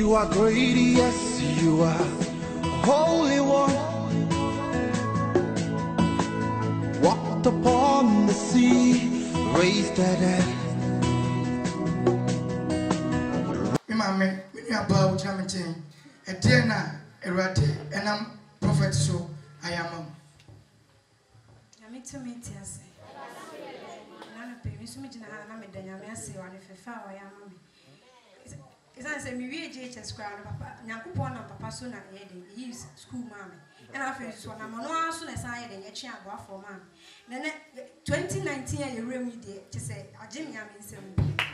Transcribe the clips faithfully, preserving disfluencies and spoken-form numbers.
You are great, yes, you are Holy One. Walked upon the sea, raised the dead. Mama, when you are about Jamaican, a dinner, a rat, and I'm prophet, so I am. I meet to meet us. None of them is meeting a name than I say on if a far I am. It's I say, me H S crown, Papa, Nakupon, Papa Sona, he is school mammy. And I feel so I'm no soon as I had a chair for man. Then twenty nineteen, I really did to say, I Jimmy, I mean, some.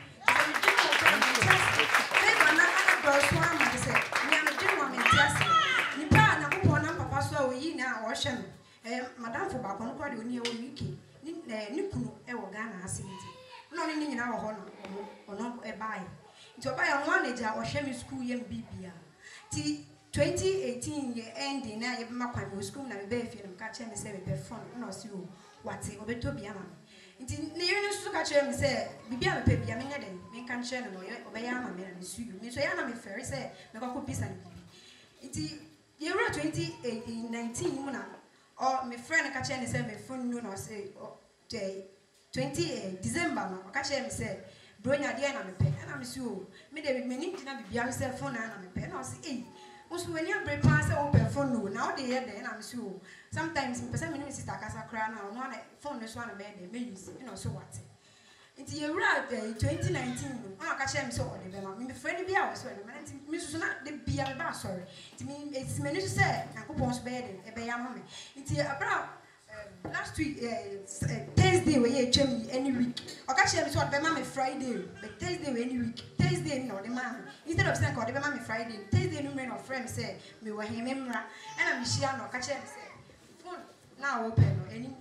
Madame for Bacon, quite near Wiki, Nikunu, Ewagana, Hasinti. Not in our honor or not a buy. To buy a one age, our Shemi school, young B B. T twenty eighteen year ending, I have my school and a baby and catch and say, phone, no, you what's it, over to be a man. Nti ne yenu su ka kire me se bibia me pe bia me nya den me kan kire no obey ama me na su yu me so ya na me fere se me kwa ko pisa ne bibi nti yeura twenty nineteen mu na o me friend ka kire ne se me phone no na se twenty December no ka kire me se bronya de na me pe na me su me de me ni tina bibia me se phone na me pe na o se eh Osu when you break pass open phone no now they hear there I'm sure sometimes person me sister kasa kra na no na phone no so na me dey me use you know so what nti you right twenty nineteen no na ka chere me so o dey be ma me friend bi a wo so na me so na de bia me ba sorry nti me it's me no say yakopon so be dey e be ya ma me nti abra last week uh, Thursday we here twem any week oka chere me so o dey ma me Friday but Thursday we any week Thursday no dey ma instead of saying, God, the mammy Friday, Thursday, no man of friends say, me were him, and I'm Michigan or catch him. Phone now open or any.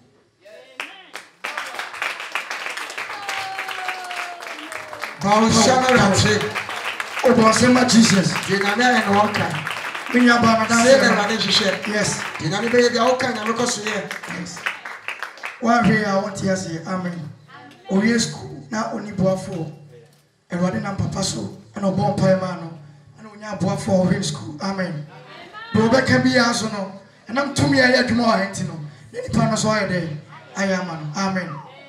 Paul Shammer, oh, Bosema Jesus, Dinana and Walker. When you're about to share, yes, Dinana baby, the Walker and look us here. Yes. One way I want to say, Amen. Oh, yes, now only Boafo, and running on Papa so. And a bomb paimano, and when you are for his school, amen. Robert can be as no, and I'm to me, I had more antino. Any panos all day, I am, amen.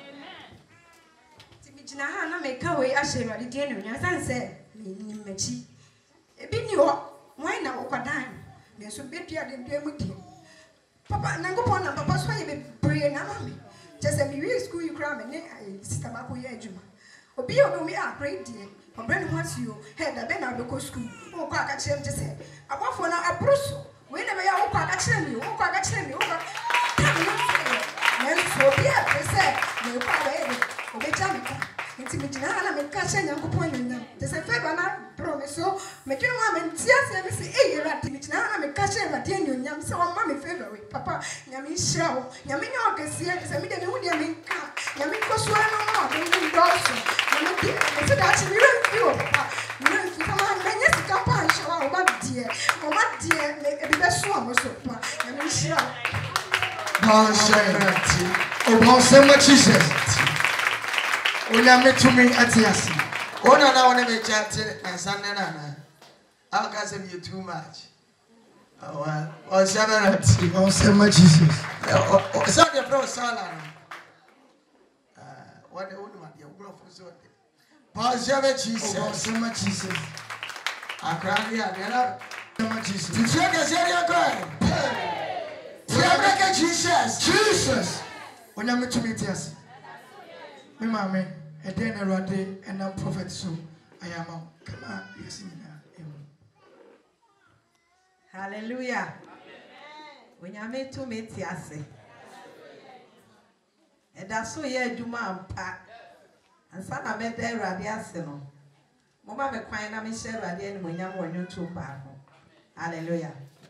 Timijana make away ashes ready dinner, as I said, Mechi. A bit you why now, Okadine? There's a bit here than dear with you. Papa, Nangopon, and Papa's way be praying, mammy. Just a me school you cram and I sister Baku Yajuma. Obi obi me a great deal. Obrani wants you head a ben out of school. Oh, quack at him to say. I want for now a brusso. Whenever you walk at him, you walk at him, you walk. And so, yeah, they say, no power, obey Jamaica. Intimidina, and catching young point in them. There's a favor not promise so. Make your mom and tears and say, hey, you're at Timidina, and catching a ten young so mammy favorite. Papa, Yamin show. Yamin, you can see it as a medium, Yamin car. Yamin was one more, Yamin Dawson. I said, actually, you don't feel. You don't feel. Come on, man, yes, come on, show our what dear. Oh, what dear, maybe that's one or so. Yamin show. Paul Shammer, oh, Bosema Jesus. Unyame to me at Yasi. Oh, no, I want to make chat and Sunday. I'll cast you too much. Oh, well, oh, Shammer, oh, Sema Jesus. Oh, sorry, bro, Salah. What the woman, your brother, Paul Shammer, Jesus, oh, Sema Jesus. I cry here, Sema Jesus. Did you get your cry? Jesus, Jesus. Unyame to me at Yasi. My mammy, a dinner a day, and I'm prophet, so I am. Come on, yes, hallelujah. When you made to meet Yassi, and that's so yeah, Juma and son of it there, Radiasino. Mama, me crying, I'm in share Radian when you're on YouTube. Hallelujah.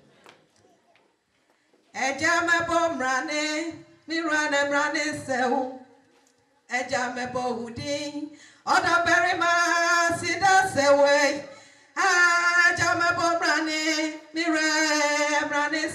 A jama bomb running, me run and running so. Eja mebo udin oda berima sida sewe aja mebo brane mire brane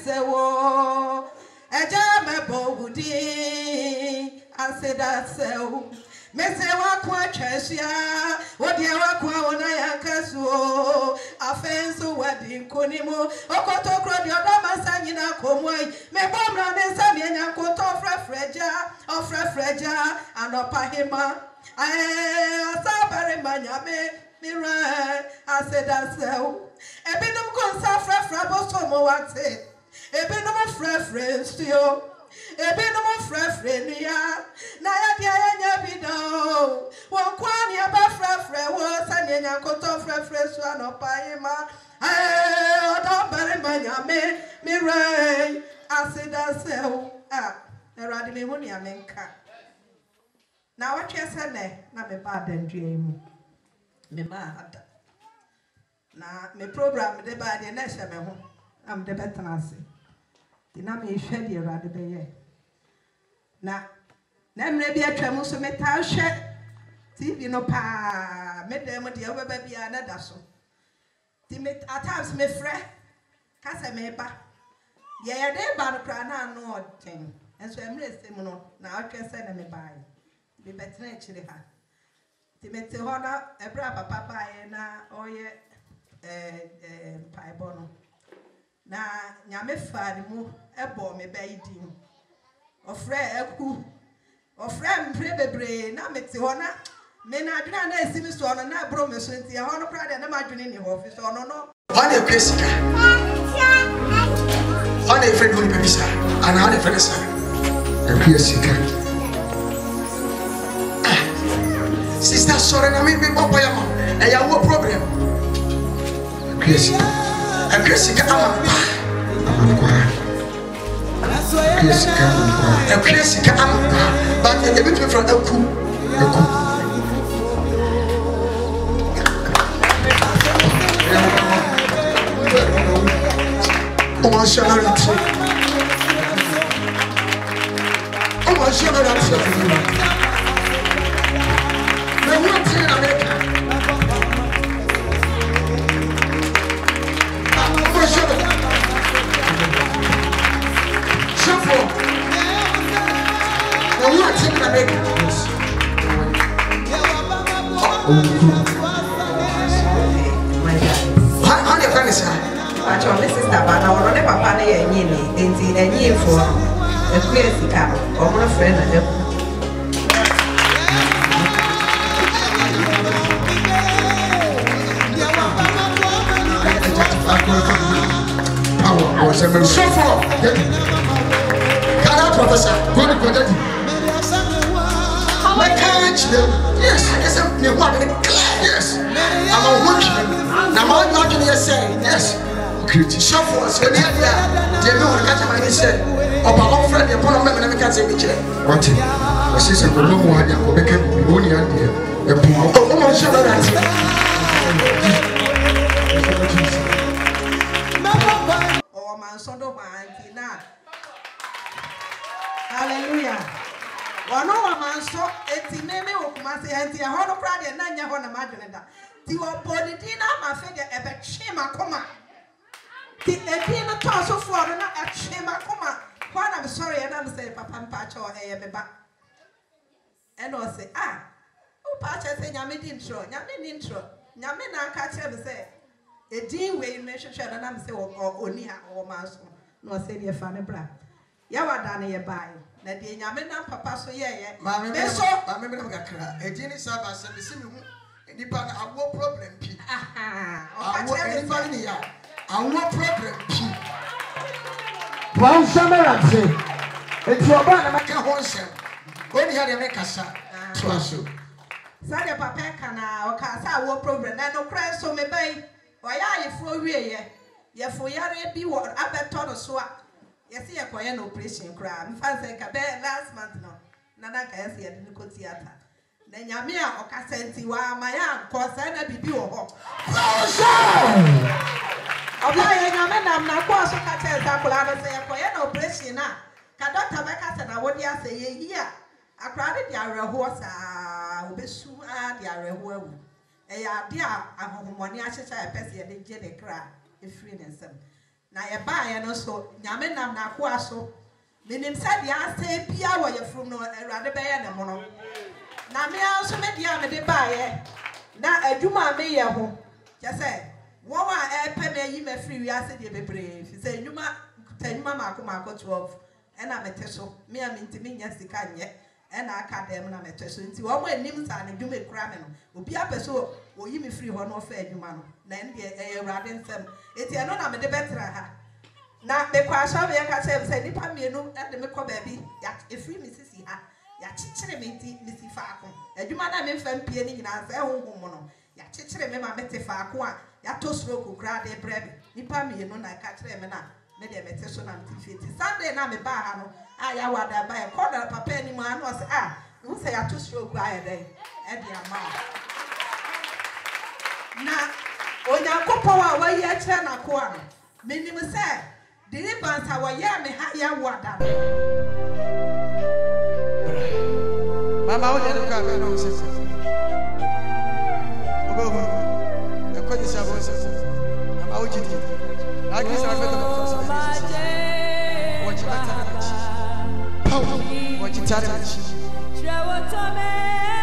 sewo eja mebo udin asida sewo Mesewa kwa chesia, wadiawa kwa onaya kaso, afenso wadi konimo, okoto krodi odama sanyina komoi, me bomra nesa mienya koto frefreja, ofrefreja, anopahima, ae asabare manyame, mira, asedaseu, ebinum konsa frefra bosomo wate, ebinum frefre stio, ebinum frefre niya, na ya dia nya bido, won kwani aba frefre wo sanyenya koto frefre so anopahima, ae odabare manyame, mira, asedaseu, ah, eradi me huni amenka. Na what you said there, na me bad and dream. Me mad. Na me program de bad and next me home. I'm the better nasi. Dina me shed you rather be ye. Na, nem maybe a tremus me tau shed. Ti you know pa me dem the other baby another so. Ti me at times me fre. Kasa me ba. Ye ya de bad crana no thing. And so I'm resting no. Na what you said me buy. Be better actually ha. Timete hona ebra papa pa na oye eh eh paibono. Na nyame faade mu ebo me baidi. Ofre eku. Ofre mpre bebre na mete hona me na adwena na esimi so no na bro me so nti e hono prade na madwene ni ho fi so no no. On e kwesika. On e friend woni bebisa. Ana on e friend sa. E kwesika. Sister, sorry, I mean, me papa yama. I have no problem. Crazy, I'm crazy. I'm crazy. I'm crazy. But a bit from Elku. Elku. Oh, my God! Oh, my God! Actually, this is the man. I want to papa na ye nyini. Enti enyi for a queer sika. Omo friend na dem. Power, I was a so far. Can I professor? Go to project. I can't them. Yes, I guess I'm near one. Yes, I'm a working. Now, I'm not going to say yes. So for us, when they know what I said, or my own friend, the opponent, and I can't say which. What? My sister, the no one, will become only idea. Oh, my sure Oh, my son, of my auntie. Hallelujah. One of my so, it's name of my auntie, a whole Friday, and nine year on a magnet. You are born in my figure, a bit shame, a comma. The Edina toss of water, not a shame, a comma. When I'm sorry, and I'm saying, Papa Patch or a baby. And I say, ah, oh, Patch, I say, Yamin intro, Yamin intro, Yamin, I catch him say, a dean way in nation, and I'm saying, or Onia or Master, no, say, dear Fanny Bra. Yawa done a buy. That the Yamin and Papa so, yeah, Mamma, I remember a genie Sabbath, and the same. Nipa I want problem P. I want anybody here. I want problem P. One summer I say, it's your band. I can't hold some. When you had a make a shot, trust you. Sadia Papa can or Casa war problem. I no cry so me bay. Why are you for ye? Ye for yare be what I bet on a swap. You see a quiet operation crime. Fancy a bed last month no. Nana can see a little theatre. Then Yamia or Cassenti, while my aunt cause I be pure. Obey Yaman, I'm not quite so catches up. I say a quiet operation now. Cannot have a castle. I would say, here. I cried the area horse, I will be soon at the area where a dear, I have money. I should say a person and get a cry if freeness. Now you buy and also Yaman, I'm not quite so. Meaning, said the answer, Pia, where you're from, no, rather bear and a mono. na me also me dia me de bae na adwuma me ye ho je say wo wa e pe me yi me free wi ase de bebre fi say adwuma tanyuma mako mako twelve e na mete so me a me ntimi nya sika nye e na aka dem na mete so nti wo mo anim sa na adwuma kura me no obi apeso o yi me free ho no fa adwuma no na en de e urade nsem eti eno na me de betra ha na me kwa sha me ka say say nipa mienu e de me ko ba bi ya e free me sisi ha ya chichire me nti me si faako adwuma na me fam pie ni nyina sa e honhom no ya chichire me ma mete faako a ya to stroke kura de brebe nipa mienu na ka chire me na me de mete so na mti fiti Sunday na me ba ha no a ya wada ba e call papa ni mu anu say ah who say ya to stroke aye dey e de ama na onyankopon a wayi a kire na ko ano menim say deliverance a wayi me ha ya wada Mama, what did you come and say? Oh, the question is about I'm out of it. I guess I'm better than what you tell me. What you tell me.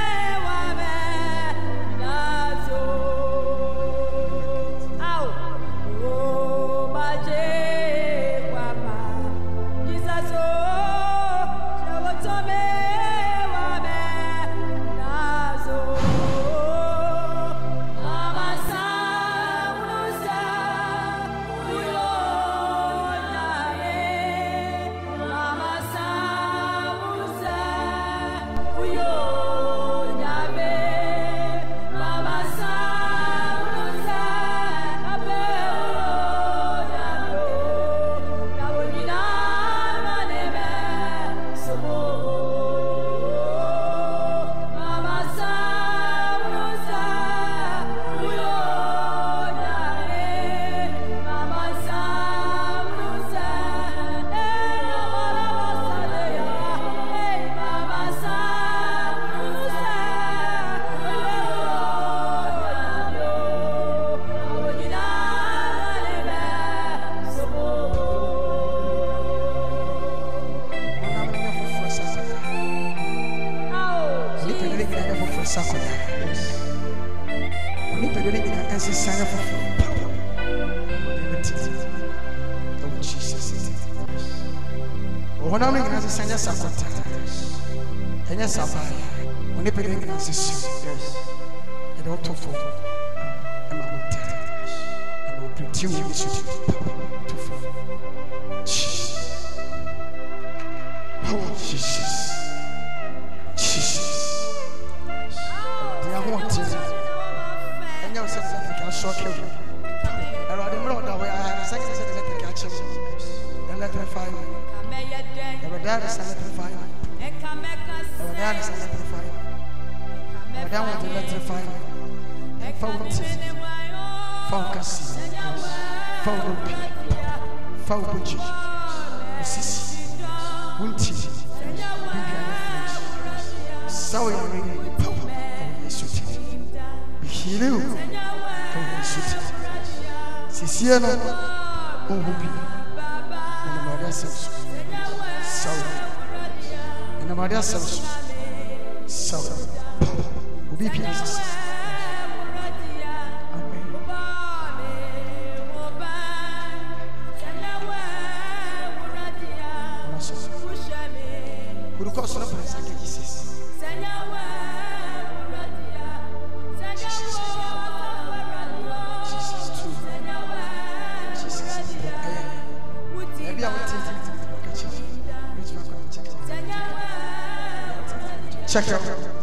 Check it out.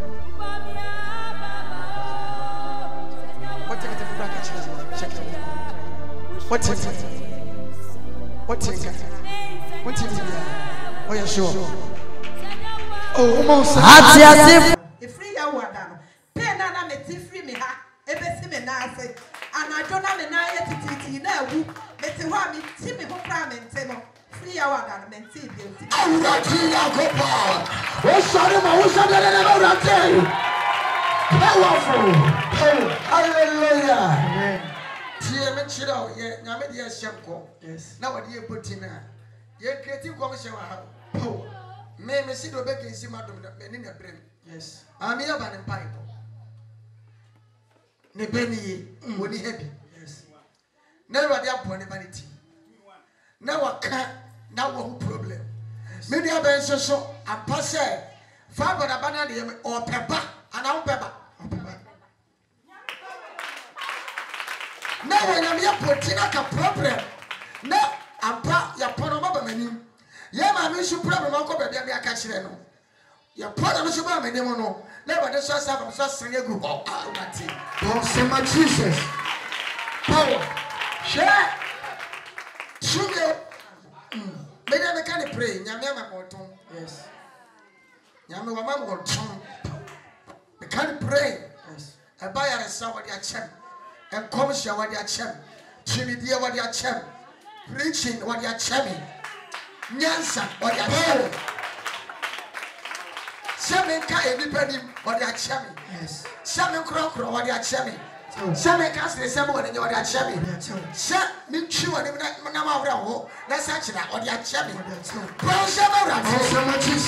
What take it to the check it out. What take it? What take it? What take it? Oh, yeah, sure. Oh, almost. If free ya wada, pay na me ti free me ha. Ebe si me na say, and I don't have me na yet titi na wu. Me ti wa me ti me ho pra me ntemo. Free ya wada me ti bi ti. Awurade Yakoba. O sare ma o sare na na awurade. Powerful. Hallelujah. Tie me chira ye nyame de ahyem ko. Yes. Na wode ye potina. Ye creative commission wa ha. Me me see do beg in see madam me ni na brem. Yes. Am here ban in pipe. Ne beni woni heavy. Yes. Never dey upon the vanity. Now what can now one problem. Maybe I ben so so ampa say fa boda bana de or peba and now peba. Now when I'm here putting a problem. Now ampa ya pono ba mani. Ye ma me su problem ko be bia ka kire no. Ya pono so ba mani mo no. Never dey so say am so sanye gu. Ah, wati. Don't say my Jesus. Power. Share. Sugar. Me na me can pray. Nyame ama mo ton. Yes. Nyame wa ma mo ton. Me can pray. Yes. E ba ya resa what ya chem. And commercial what ya chem. Chimidia what ya chem. Preaching what ya chem. Nyansa what ya chem. Semen ka anybody what ya chem. Yes. Semen kro kro what ya chem. Semen ka se semen what ya chem. Se me twi what na na ma wra ho. Na sa kira what ya chem. Bro semen wra. Oh Jesus.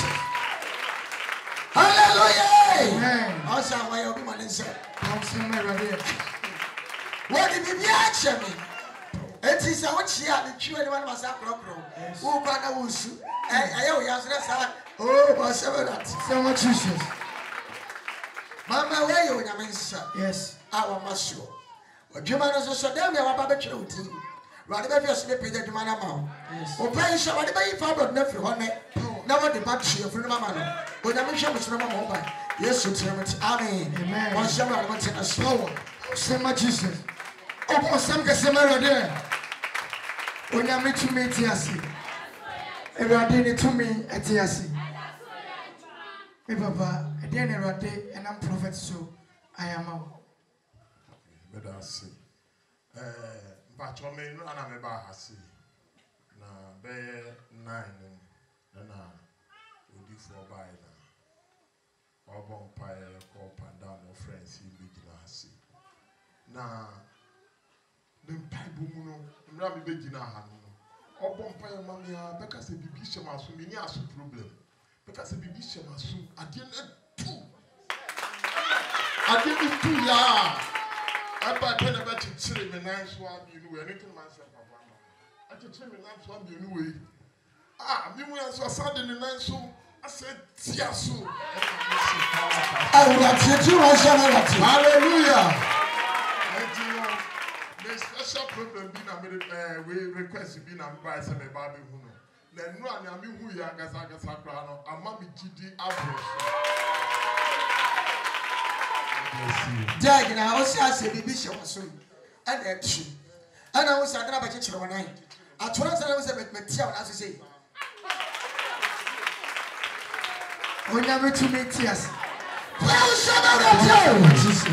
Hallelujah. Amen. Also why you be man say. Bro semen wra there. What did you ask me? It is a what she had the children one was a crocro. Who got a wusu? I owe you, oh, my seven. So much Jesus. Mamma, where you in a mensa? Yes, our muscle. What you man is so damn your barbecue team. Rather than your sleeping at the man amount. Yes. Or pay shall I buy father nephew on it? Never the battery of your mamma. When I mention was no mobile. Yes, you tell me. Amen. Amen. One summer, I want to slow. So much Jesus. Oh, some get some there. When I meet you, meet Yassi. If I did it to me at Yassi. If Papa, at the end of the day, and I'm prophet, so I am out. But I see. But I mean, I'm about to see. Now, bear nine, and now, we do for by now. Or vampire, or pandano friends, he be glassy. Now, the Bible, Rabbi Begina Hanu, or vampire mamma, because the Bibisha Masu, many are some problem. Because the Bibisha Masu, I didn't two. I didn't two, yeah. I bought ten about to tell me nine swab, you know, anything myself. I can tell me nine swab, you know. Ah, you were so sudden in nine so. I said, Tiasu. Hallelujah. The special problem being a we request being a buy some baby who know. Then no, I mean, who you are, Gasaga Sagrano, and Mammy G D Abros. Jag, and I also say, Bibi Shawasu, and that true. And I was a grab a teacher one night. I told us I was a material, as you say. We never to meet yes. Well, some Jesus.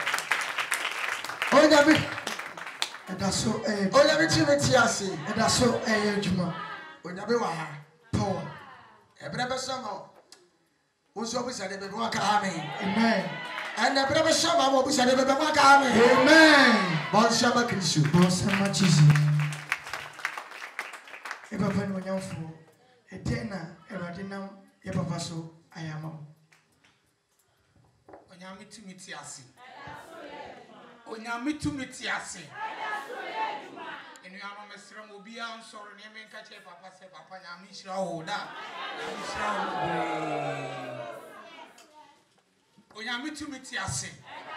Oh, never. And that's so a oh, never to meet yes. And that's so a juma. We never were power. A brother summer. Who's always at the Amen. Amen. And the brother summer will be said the Amen. Amen. Bon Shabbat Christu. Bon Shabbat Jesus. If I find one young fool, a dinner, a radinam, a papa so. I am on. Onyami to meet Yassi. Onyami to meet Yassi. And you are Mister Mobia and sorry, name and catch a papa say, Papa Yamisha. Oh, that Onyami to meet Yassi.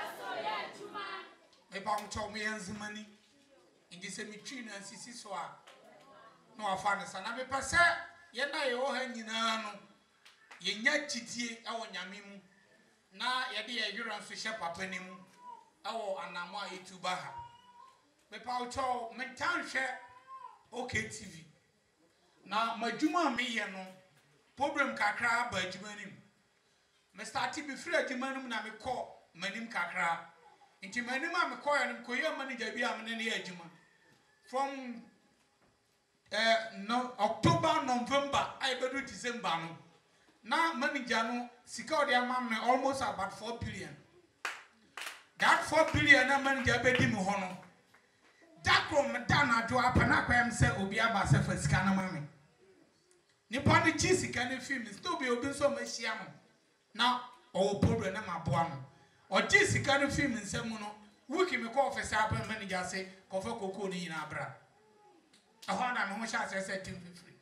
A bomb told me and the money in this cemetery and Sissi so. No, I found a son. I'm a passer. Yet I owe hanging on. Ye nya titie awo nyame mu na ye de ye yuran so hye papa ni mu awo anamo a youtube ha me pa uto me tan hwe OK T V na madwuma me ye no problem kakra ba adwuma ni me start be free adwuma ni na me kɔ manim kakra nti manim a me kɔ ya no koye manager bi a me ne ye adwuma from eh no October November I bedu December no. Now, manager no sika odi amam almost about four billion. That four billion na manager be di mu ho no. Dakro me dana do apana kwa am say obi aba se fa sika na mame. nipa ne chi sika ne film still be obi so ma hia no na o problem na maboa no o chi sika ne film nsam no wiki me call office appen manager say kofa koko ni na abra ahwa na me ho sha say team free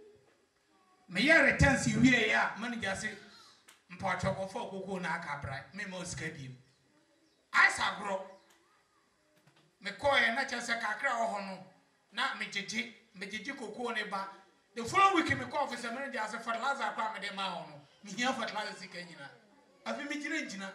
me ya returns wie ya manager say mpa choko kofa koko na aka abra me mo sika bi ai sagro me call ya na cha say kakra ho no na me jeje me jeje koko ne ba the following week me call office manager say fertilizer akwa me de ma ho no me hia fertilizer sika nyina afi me jina jina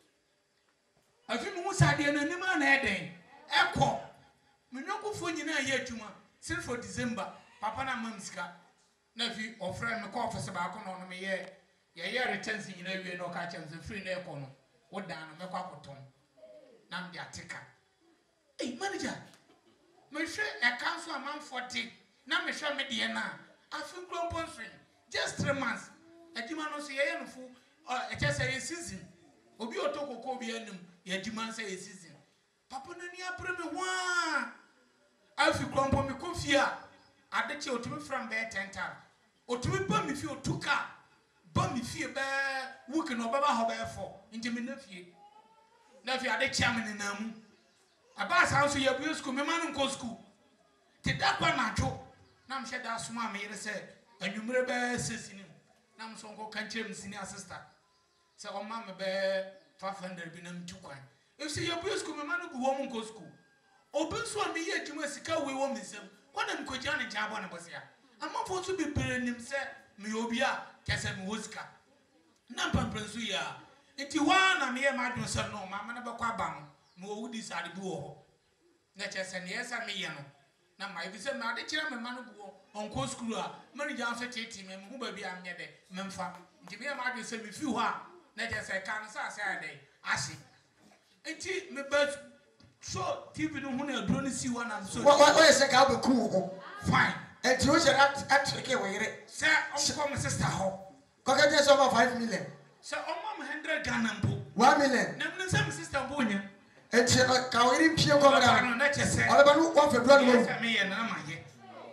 afi mu sade na nima na eden ekọ menwokufo nyina ye adwuma since for December papa na mam sika na fi ofre me call office ba ko no no me ye ye ye returns nyina wie no ka chem se free na ekọ no wodan no me kwa koton na me ateka eh manager me hwe e council amount forty na me hwe me de na afi grompo free just three months adwuma no so ye ye no fu e che say season obi otokoko obi anum ye adwuma say season papa no ni apre me wa afi grompo me kofia adeche otumi from be ten time otumi ba me fi otuka ba me fi be week no baba ho be four nti me na fie na fi adeche am ni namu aba san so ye bu school me man nko school ti da kwa na dwo na me heda soma me yere say anwumre be sesini na me so nko kanche me senior assistant say o ma me be five hundred bi na mtu kwan if say ye bu school me man go wo nko school obi so me ye adwuma sika we wo mesem kwana mkogya ne jabo na bosia amafo so be pere nim say me obi a kese me wo sika na mpampranso ya enti wa na me ye ma dwon say no ma me na be kwa ba no me wo wudi sade bi wo ho na kese ne yesa me ye no na ma bi say me ade kire me man go onko school a manager so tete me mu ba bi am nye de me mfa nti me ye ma dwon say me fi ho a na kese kan sa say ade ashi enti me ba so T V no hu na aduro ni si wa na so what what is ka be cool fine enti o share at at ke we yire say onko me sister ho ko ka je so five million say onko me one hundred Ghana mpo one million na me say me sister mpo nya enti ka we ri pie ko ga no na che say ole ba no one february no say me ye na ma ye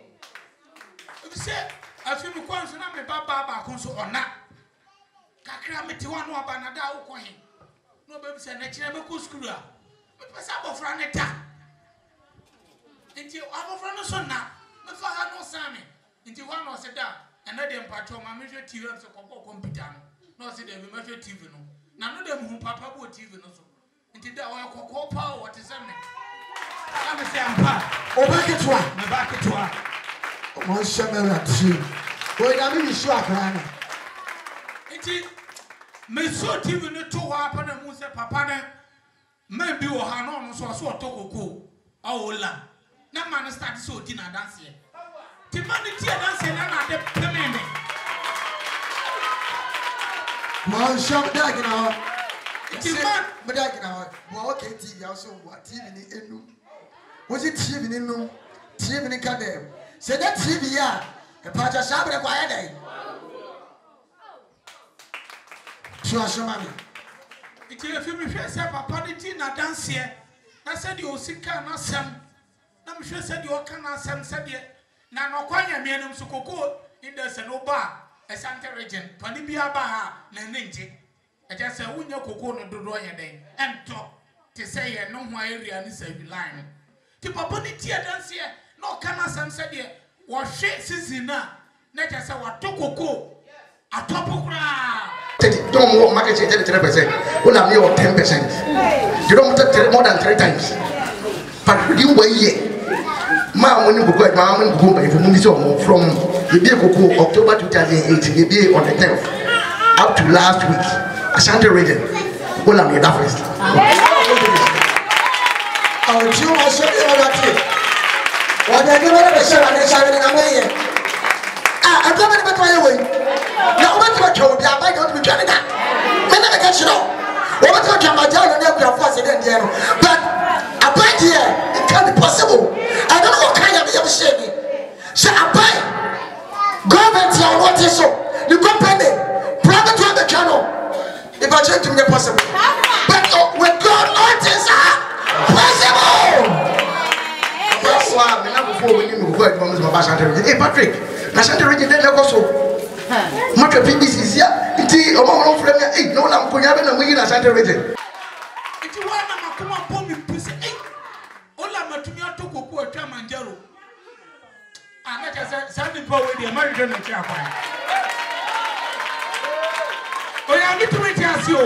if say afi me kwa so na me baba ba ko so ona kakra me ti wa no aba na da wo ko he no ba bi say na kire me ko school a pesa bofra ne ta nti abofra no so na me fa ha no same nti wa no se da ena de mpacho ma me hwe T V so kokko computer no no se de me hwe T V no na no de mu papa bo T V no so nti da wa kokko pa what is me na me se ampa obaketwa me baketwa mo shamera tsi o ina mi shu akra na nti me so T V no to wa pa na mu se papa ne maybe o ha no no so so otokoko awola na man start so di na dance here ti man ti dance na na de pemene mo sham da gina ti man me da gina wo okay T V also what T V ni enu wo si T V ni nu T V ni ka dem se that T V ya e pa cha sabre kwa ya dai so ashoma mi iti efi mi hwe se papa ni ti na dance here na se di osika na sem na mi hwe se di oka na sem se de na no kwanya mi enum so koko inde se no ba Asante region pani bia ba ha na nenje e je se wunya koko no dodo ye den ento te se ye no ho area ni se bi line ti papa ni ti dance here na oka na sem se de wo hwe season na na je se wa to koko atopokra don't want market share thirty percent. Well, I'm here ten percent. You don't want more than three times. But you were here. Ma when you go, ma when you go by from the day October two thousand eight, the day on the tenth up to last week. Ashanti region. Well, I'm here that first. oh you also be on that trip what they give me share and share in away ah I don't want to try away na o ma twa bi aba ga o twa ne da me na ka chiro o ma twa ma ja no na bia force dey dey no but about here it can be possible I don't know what kind of you share me say abai government ya what is so the company private one the channel if I change to be possible but uh, with God all things are possible that's why me na before we need to go to my Ashanti region hey Patrick Ashanti region dey go so. Matter P B C is here. Iti omo mo frame ya eh no na mkonya be na muyi na Ashanti region. Iti wana makoma bomi puse eh. Ola matumi atokoku atwa manjaro. Ana cha sandi pa we dey marry don na chia kwa. Oya mitumi ti asio.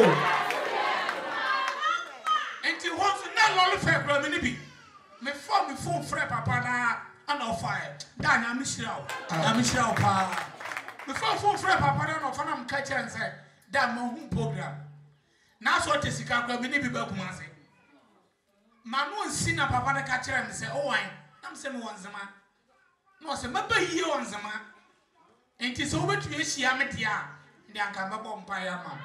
Enti wonso na lolu fe bro me ni bi. Me phone me phone frɛ papa na ana fire. Da na mishira o. Na mishira o pa. Me phone phone frɛ papa na no fa na mka kyerɛ nse. Da ma hu program. Na so te sika kwa me ni bi ba kuma ase. Ma no nsi na papa na ka kyerɛ me se o wan. Na me se me wonzema. No se maba yie wonzema. Enti so obetu ehia me dia. Ndi anka mabɔ mpa ya ma.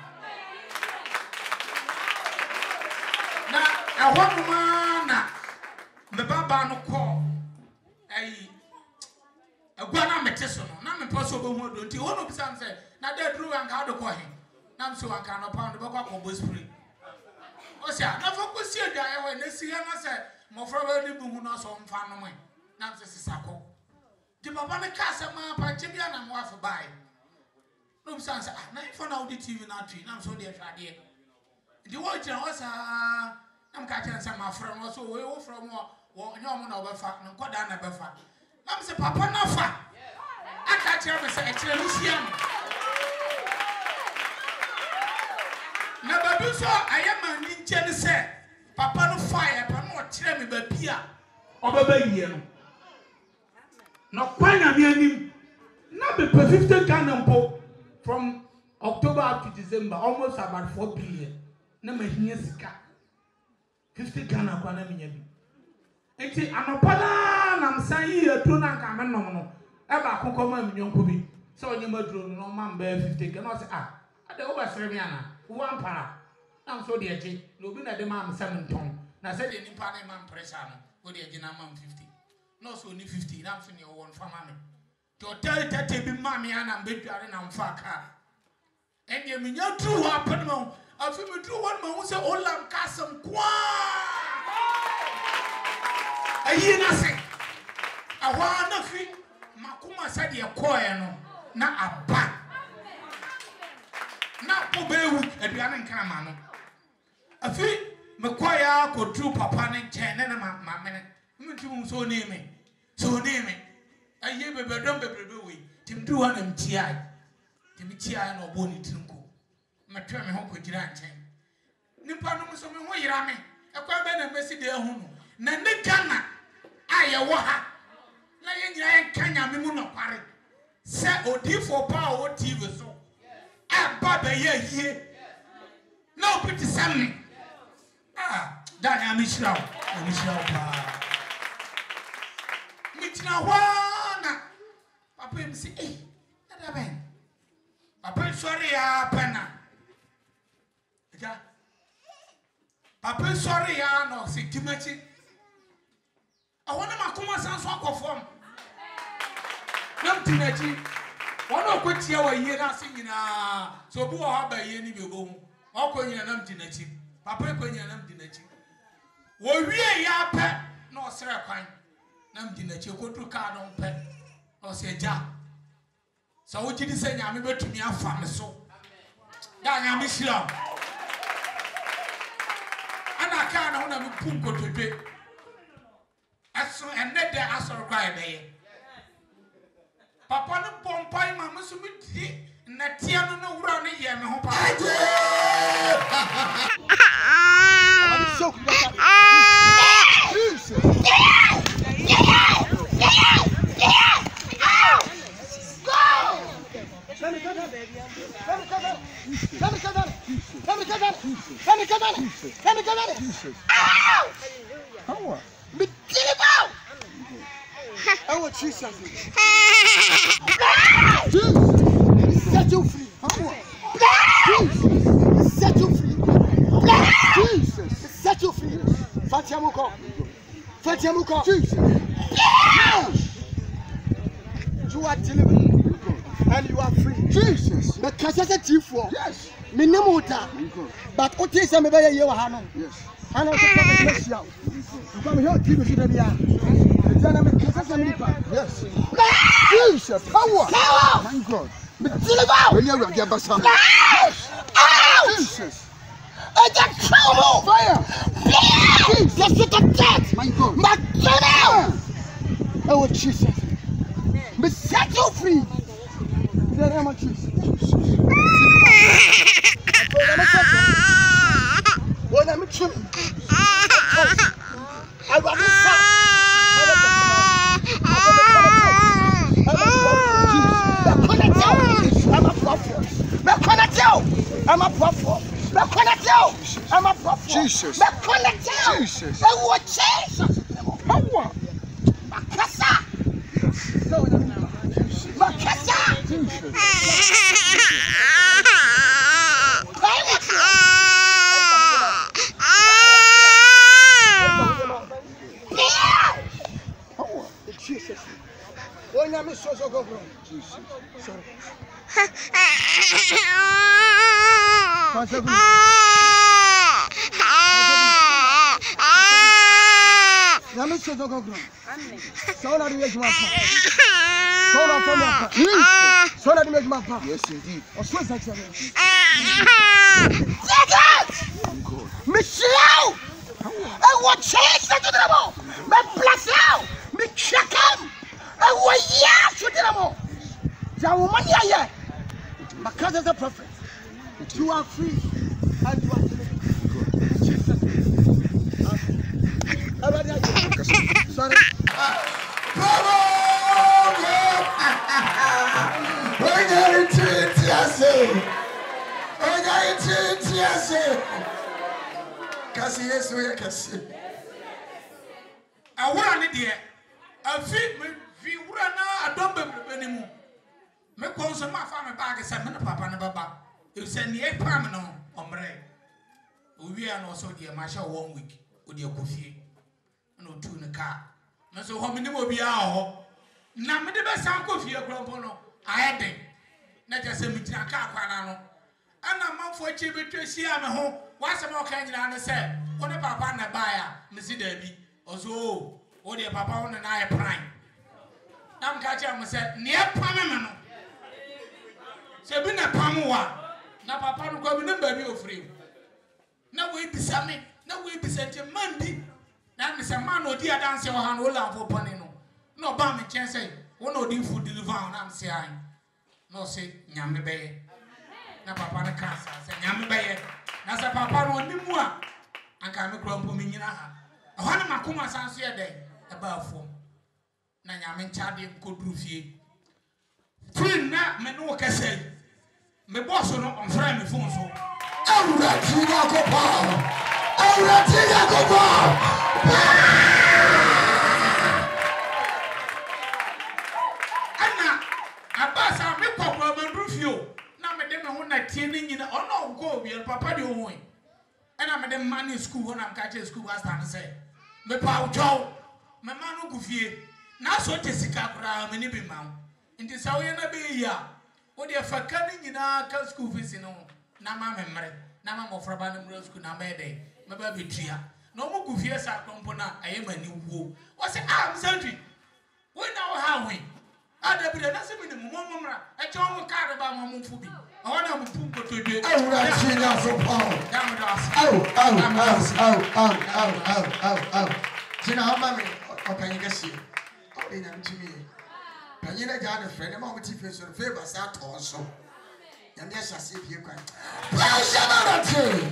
Na ɛhɔ no na me baba no call ai agua na mete so no na me poso be hu do nti wo no bisa nse na da dru anka do ko he na me so anka no pound be kwa ko spray o sia na fo ko si adwa ye we na si ya na se mo fro be ni bu hu no so mfa no mo na me se sisako di baba ne ka se ma pa che bia na mo afa bai no bisa nse ah na ifo na audi T V na twi na me so de hwade di wo jira wo sa am ka kyan sa ma fro no so we wo fro mo wo nyomo na obefa nkoda na befa nam se papa na fa aka kyan me se e kire lucia na babu so ayema ni nche ni se papa no fa ya pa no kire me babi a obeba yie no no kwanya me anim na be fifty Ghana mpo from October up to December almost about four billion na mahia sika fifty Ghana kwa na minya bi enti anopada na msan yi aduro na nka me nom no e ba akokọ ma minyonko bi se onye maduro no ma mba fifty Ghana se ah ade wo ba sere mi ana wo ampara na so de eje na obi na de ma am seven ton na se de nipa na ma pressure no wo de eje na ma fifty no so ni fifty na so ne wo won fama me to tell tete bi ma me ana mbedware na mfa ka enye minya duru ha padma afi me duru won ma wo se olam kasam kwa ayi na se ahwa na fi makuma sade e koye no na aba na po bewu aduane nkana ma no afi me koya ko duru papa ne nche ne na ma mene mtu so ne me so ne me ayi bebe dom bebrebe we tim duru ha na mtia tim tia na obo ni tinko matwa me ho ko gira nchen nipa no so me ho yira me ekwa be na mesi de hu no na ne Ghana aye wo ha na ye nyira ye kanya me mu no kware se odifo pa o T V so aba be ye hie na opiti samni ah dani amishira amishira pa mitina wana papa mi si eh ada ben papa sorry ya pana ja papa sorry ya no si timachi awona makoma sanso akofom nam timachi wona okotia wa yie na se nyina so bi wo ha ba yie ni bebo hu okonyina nam timachi papa ekonyina nam timachi wo wie ya pe na osere kwan nam timachi kotu ka no pe o se ja so wo gidi se nyame betumi afa me so da nyame shira ana ka na wona me pum kotodwe aso enne de asoro kwa ebe papa no pompai ma me so me di na tia no no wura no ye me ho pa Let me come down, baby. Let me come down. Let me come down. Let me come down. Let me come down. Let me come down. Ow! Come on. Me get it out. I want Jesus. Jesus. Set you free. Come on. Jesus. Set you free. Jesus. Set you free. Fatiamuko. Fatiamuko. Jesus. You are delivered. And you are free. Jesus. The Kasasa Tifo. Yes. Minimota. But what is some of you? Yes. And I was a prophet. You come here, keep it. Yes. Jesus, power. Power. My God. Deliver. When you get back some. Yes. Jesus. It's a trouble. Fire. Please. Yes, it's a death. My God. My God. Oh, Jesus. Be set you free. In the name of Jesus. When I'm chilling. I want to I'm a prophet. I'm a prophet. I'm a prophet. Jesus. Jesus. I want Jesus. Power. Makasa. Makasa. Jesus. Power. Jesus. When I'm so so go from Jesus. Sorry. I'm so so go from. So na make my pa. So na for my pa. So na make my pa. Yes indeed. O so exactly. Take it. Michelle. I want change to the devil. Me bless you. Me check him. I want yes to the devil. The woman here. My cousin is a prophet. You are free. And you are sorry. Bravo! We're going to T S A. We're going to T S A. Kasi yes, we are kasi. I want it. I feel me. We were not a dumb anymore. Me konso ma fa me bag se me na papa ne baba e se ne e pam no omre owi an so de ma sha one week o de akofie na o tu ne ka me so ho me ne obi a ho na me de be san kofie krompo no ayede na je se me tina ka kwa na no ana manfo chi betwesi a me ho wa se me o kan nyina ne se o ne papa na ba ya me si da bi o so o de papa o ne na e pran nam ka che am se ne e pam me no se bi na pamwa na papa no kwa bi na ba bi ofri na we bisa me na we bisa nti mandi na me se man odi adanse o ha no la fo pone no na oba me chen say won odi food deliver na am se an no se nyame be na papa na ka sa se nyame be na se papa no ni mu a anka me kro mpo me nyina ha ho na makoma san so ye den e ba fo na nyame nchade koduru fie free na me no ka say me boss no on frame me phone so Awura tiga ko pa. Awura tiga ko pa. Ana abasa me kokwa mandru fio na me de me ho na tie ni nyina ono go obi papa de ho ana me de man school ho na me ka che school was stand say me pa ujo me man no gufie na so te sika kra me ni bi ma nti sawo ye na be ya o de fa ka ni nyina ka school fees no na ma me mre na ma mo fraba no mre school na me de me ba betua na mo gufie sa kompo na aye mani wo o se am santri we na wo ha we ada bi na se bi ni mo mo mra e che wo ka de ba mo mo fu bi o na mo pu ko to de Awura tiga ko pa. dam da Au au au au au au au au. Tina hamba me o kan yiga si. O de nyam timi. Kan yina ja na friend ma mo ti fe so favor sa to so. Nyam ya shase fie kwan. Ba shabarate.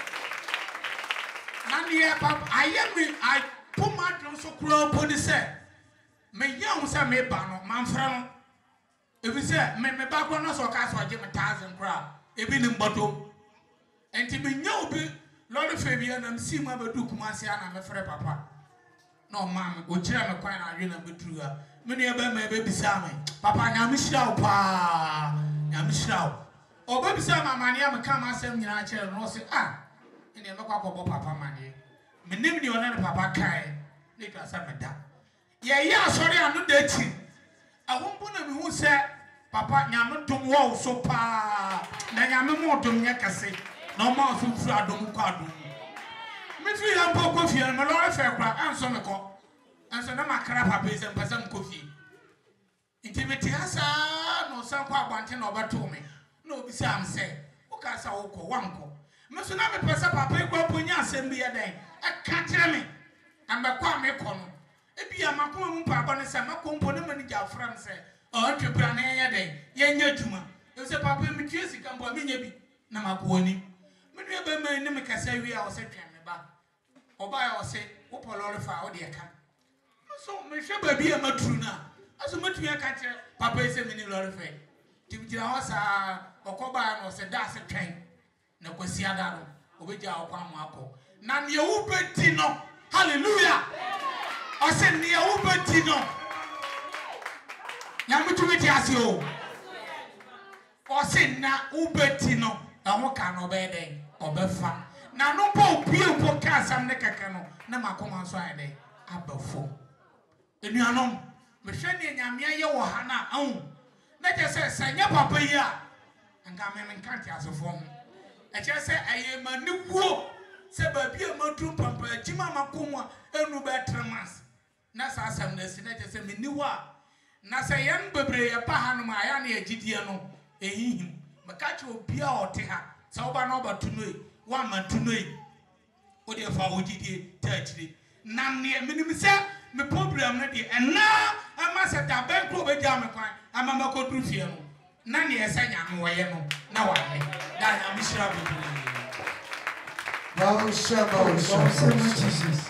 Nani e papa aye me I put my drum so kro po ni se me yam se me ba no man fra no e bi se me me ba kro no so ka so je me one thousand kra e bi ni mboto enti me nya obi lori fe bi na msi ma ba du kuma se ana me frɛ papa no mam o kira me kwan na adwe na betru a me ne e ba ma be bisa me papa nya me hira wo pa nya me hira wo o ba bisa mama ne am ka ma asem nyina kire no se ah ene me kwa ko papa mane me nim ni ona ne papa kai ne ka sa me da ye ya sori anu da ti ahombo na me hu se papa nya me dum wo so pa na nya me mo dum nya kase na ma so fura dum kwa dum me fi ya mpo ko fi me lo fe kwa anso me ko anso na makara papa ese mpasa mkofi intimate hasa no san kwa abante na obato me na obisa am se o ka sa wo ko wanko me so na me pesa papa e kwa ponya asem bi yadan aka kire me ambekwa me ko no ebi amakoma mu papa ne se makompo ne mani ja fram se o twepra na yen yadan yen nya dwuma e se papa me tue sika mbo me nya bi na makoni me nua ba man ne me kasa wi a o se twen me ba oba ya o se wo polore fa o de ka so me hwe ba bi e maturu na aso matu ya ka kire papa ese me ni lore fa tibitira ho sa okoba no se da se twen na kwasi ada no obeja okwa mo akọ na ne wu beti no hallelujah o se ne wu beti no ya mutu beti ase o o se na wu beti no ehwo ka no be den obefa na no po opie po ka asam ne keke no na makoma so ayede abafo enuanom me hwe ne nyame aye wo ha na ahu na je se sanya papa yi a anga me nkante asofo ho e je se aye maniwo se ba bi amatu papa ajima makomwa enu be tremas na sa asam na si na je se meniwa na se yen bebre ye pa hanom aya na agidie no ehihim maka che obi a ote ha se oba na oba tunoi wa mantunoi o de fa ogidie tachire na ne minim se me problem na de ena ama se da ben ko be ja me kwan ama makodru fie no na ne esanya no wo ye no na wa ne da na mishra be Wow, Shabbat, Shabbat, Jesus.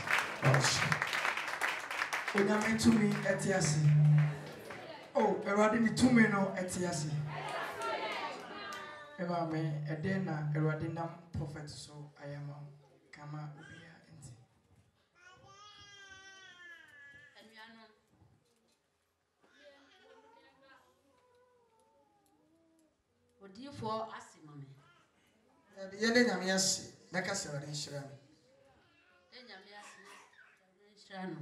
When I met to me at Yasi. Oh, Eradi me to me no at Yasi. Eva me, Edena, Eradinam prophet, so I am Kama Ubia and What do you for us, Mammy? The Yelena Yasi. Naka sera de nshira no enya me ase nshira no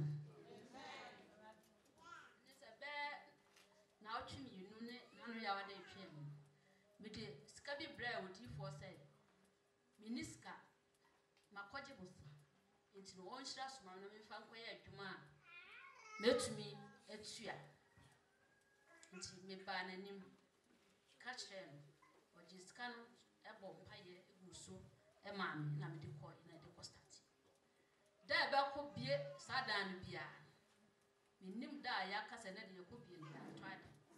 ne se be na otwimi yinu ne nanu ya wada etwe mu me de sika bi bra odi for say miniska makoje busa enti no onshira soma no me fa nkoye adwuma metumi etua enti me ba nanim ka kire no oji sika no ebo mpaye eguso Emma, na me de ko na de ko start. Da ba ko bie sadan bia. Me nim da ya kasa na de ko bie na try.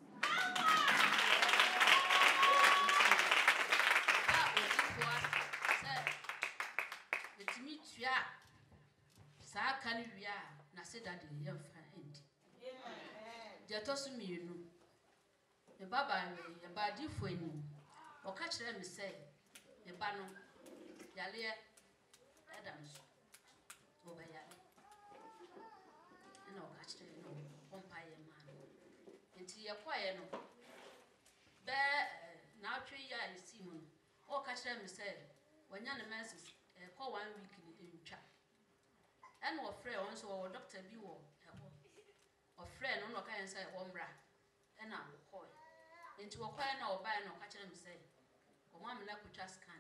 Ba o di ko se etimi tua sa kan wia na se da de ye fa end. Amen. Je to so mi nu. Me baba ye ba di fo eni. O ka kire me se e ba no Yalia Adams over Yali. No, actually, no, umpire man. Into your choir, no. Bear now three years, Simon. Or catch them said, when young masses call one week in chat. And what friend also, or Doctor Biwo, or friend, no kind of say, Ombra, and I'm coy. Into a choir now, buy no catch them say, or one like to just can.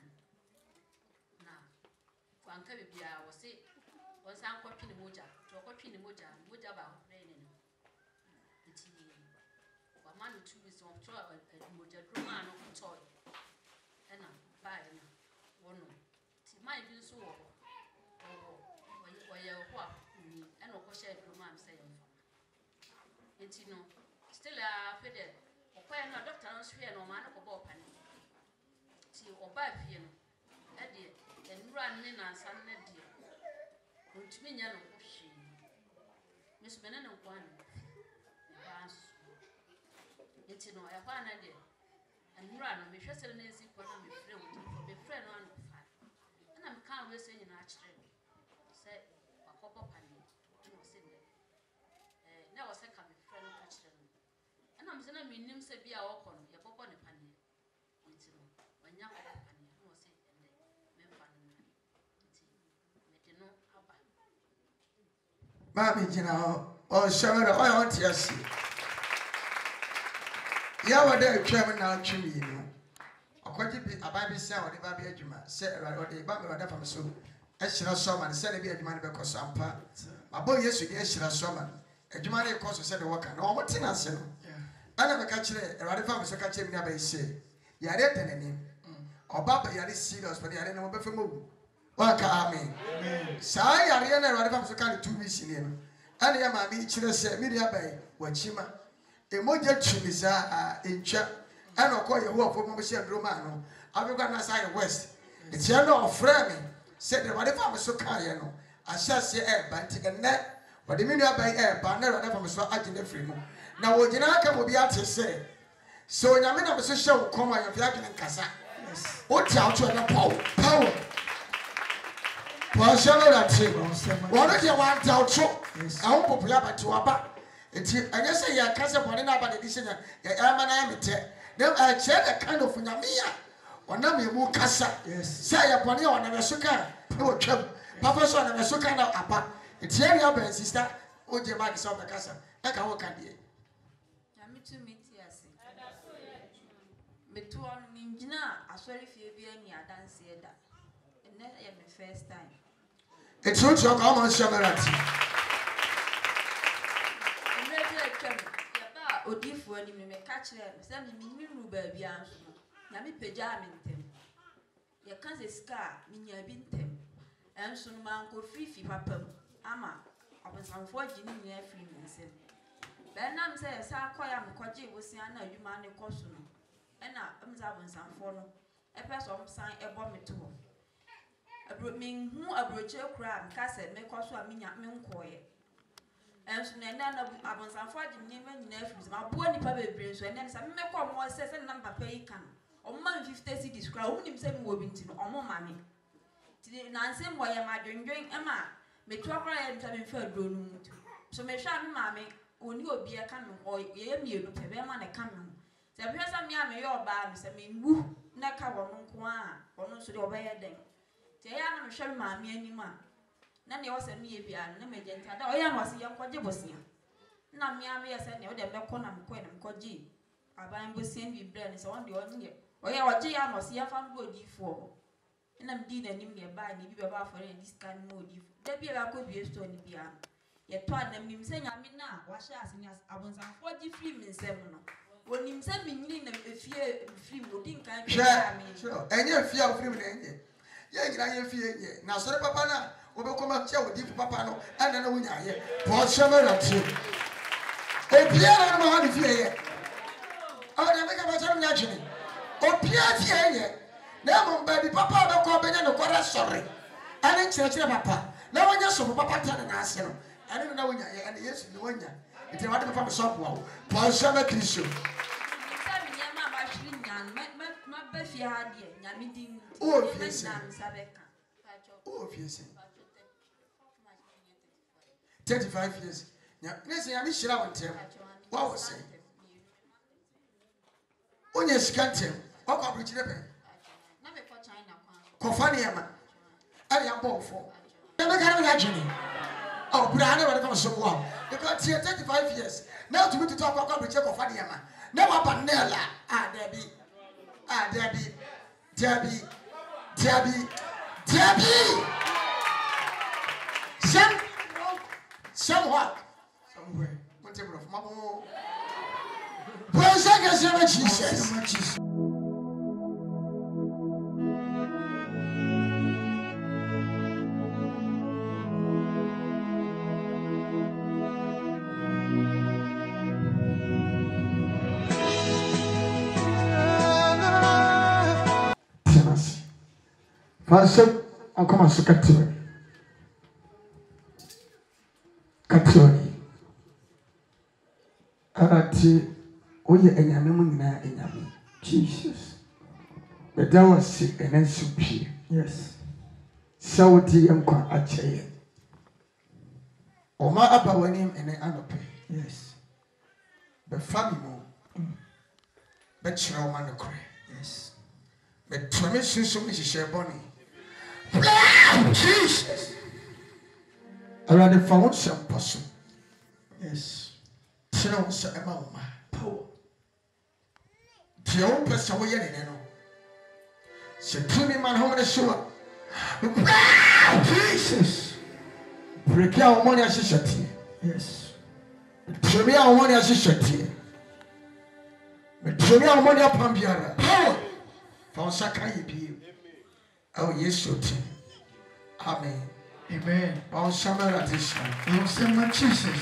Anka bibia wo se won san kwatwe ne moja to kwatwe ne moja moja ba rain no enti wa ma no two weeks on to moja drama no to ena ba ena wono ti mai bi so wo wo ye ho a ni ena ko share drama am say mfa enti no still a fede o kwa na doctor no swe no ma na ko ba opane ti o ba fie no e de enura ne na san na die ontumi nya no hwe mesu bene ne kwa ne ba so enti no e kwa na de enura no me hwese na esi kwa na me frɛ wo me frɛ no an fa na me kan we se nyina a kyerɛ se akɔbɔ pane no se ne eh na wo se ka me frɛ no ka kyerɛ no na me se na me nim se bia wo kɔ no ye bɔbɔ ne pane enti no wanya kɔ pane no se Mami jina o shawara o ya wati asi ya wada twam na twimi no akwaji bi ababi sia wode ba bi adwuma se o de ba me wada fam so e hyira so ma se ne bi adwuma ne be koso ampa abo yesu de ahyira so ama adwuma ne kɔ so sɛ de wɔka na ɔmo tena ase no ana meka kyerɛ awurade fa me so ka kyerɛ me aba yɛ yare tenene oba ba yare serious but yare na mo be fe mo waka amen saa yare na awurade fa me so ka ne two weeks ni no ana ya ma bi kyerɛ sɛ me dia bai wachima emoja twimi saa entwa ana ɔkɔ yehowa fo mo hyɛ droma no abegwa na saa west etia no ɔfrɛ me sɛ de awurade fa me so ka ye no ahyase e ba nti enne wode me dia bai e ba na awurade fa me so agye free mu na wo gina aka mo bi ate sɛ so nyame na me so hyɛ wo kɔm a yɛfɛ adwene nkasa o ti out to the power power was never that thing what you want out to I hope popular but to aba enti anya say ya kasa bone na aba de senya ya ama na mete dem a share the kind of nyame a ona me mu kasa say ya bone ona me so ka na wo twam papa so ona me so ka na aba enti ya ba sister o je ma kasa o kasa e ka wo ka de nyame tu meti ase metu on ninjina asori fie bia ni adanse eda enne ya me first time it's not your common shamerati enne bia twam ya ba odifo ani me me ka kire no se me minni ru ba bia nso na me pagya me ntem ya kan se ska me nya bi ntem enso no man ko fifi papam ama obensanfo gini ni afri me nsem benam se ya sa akoya me koje wosia na adwuma ne koso no ena amza bonsanfo no epeso omsan ebo me to abro min hu abroche kura am ka se me koso a menya me nkoye enso na na abonsanfo agye me nyina afiri ma bo nipa bebre so ene se me ko mo se se na papa yi kan omma fifty cedis kura omnim se me wo bi ntino omo ma me ti na nsem wo ye ma dwendwen ema me to akora ye nta me fa dro no mutu so me hwa me ma me oni obi e ka me ho ye mienu pe be ma ne ka me ho se be hwa me a me ye oba me se me wu na ka wo no nko a wono so de obaye den te ya na me hwa me ma me anim a na ne wo se me ye bia na me genta da o ya no se ye nkoje bosia na me a me ye se ne o de me ko na me ko na me koje aban bosia bi bre ne se won de on ye o ya oje ya no se ya fa ndo odifo na me di na nim ne ba ni bi be ba for ne discan mo odifo da bi ba ko bi store ni bia ye to anam nim se nyame na wa hye asenya abonsanfo gi free me nsem no wonim se minni na efie free mo di nkan kwa me sure enye fie a free me enye ye ngira ye fie enye na sore papa na wo be koma che wo di papa no ana na wunya ye bo shema na ti obiara no ha di fie ye o na me ka ba che nya chini obiara fie enye na mo ba di papa be ko be nya no kwara sorry ana nchire chire papa na wonya so papa ta na ase no ana na wonya ye ana yesu ni wonya ite wade papa so bo bo shema kristo sabi nya ma ba shiri nyan ma ma ba fie ha de nya mi din o fie se sabeka o fie se thirty-five years nya nese ya mi shira wontem wa wo se onya sikantem o kwa brichire pe na me ko china ko kwa fani ema ari abofo na me kana ya jini oh bra na wade come so wa because thirty-five years now to me to talk about brichire ko fani ema na wa panela ah debi ah debi debi debi debi some somewhat somewhere what table of mabo praise God Jesus Pastor, I'll come and look at you. Katoni. Arati, oye enyame mu nyina enyame. Jesus. The that was sick and then superior. Yes. Saudi enkwa acheye. Oma aba wanim ene anope. Yes. The family mo. Be chira o man kore. Yes. Be twame sunsun ni hihye boni. Jesus. Around the foundation person. Yes. Chira o sa ema o ma. Power. Tia o pesa wo ye ne no. Se tumi man home na show. Jesus. Break your money as shitty. Yes. Show me our money as shitty. Show me our money upon Biara. Power. For Sakai be. Oh, yes, you too. Amen. Amen. On summer addition. On summer Jesus.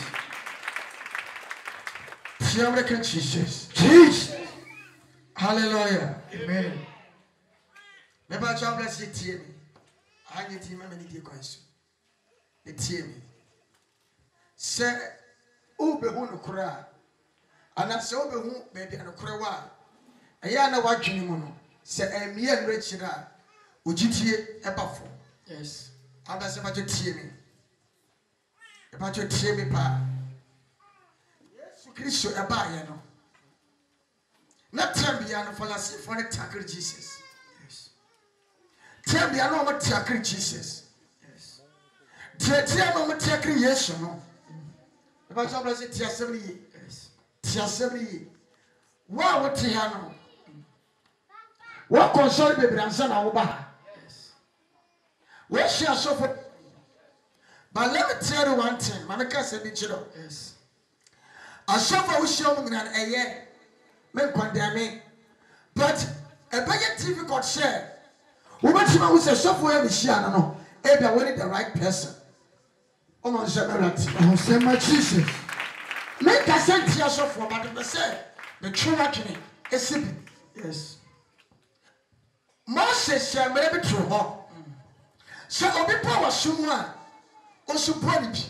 American Jesus. Jesus. Hallelujah. Amen. Maybe I shall bless you, Timmy. I need him many dear questions. The Timmy. Say, Ube who cry. And I saw the who baby and a cry. A yana watching him. Say, a mere rich. Would you tear a buffalo? Yes. I'm not about to tear me. About your tear me, pa. Yes, Christo, a buyer, no. Not tell me, I'm for us for the tackle Jesus. Yes. Tell me, I know what tackle Jesus. Yes. Tell me, what tackle yes or no. About your blessed tear seventy. Yes. Tear seventy. Wow, what Tiano? What console baby and son over? Where she has suffered. But let me tell you one thing. Mamaka said, yes. I suffer with showing an a year. Men condemn me. But a better T V got share. Woman, she was a software machine. No, Abel wanted the right person. Oh, my Samarati. Oh, say my Jesus. Make a sent here software, but the say the true reckoning is simple. Yes. Moses shall maybe true her. So obi power someone osu body bi.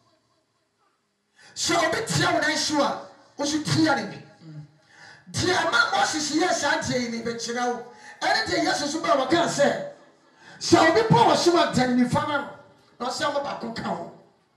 So obi tia wona sure osu tia ne bi. Dia ma Moses yes ante ni be kira wo. Ene de yes so ba waka say. So obi power someone tan ni fama no say mo ba ko ka ho.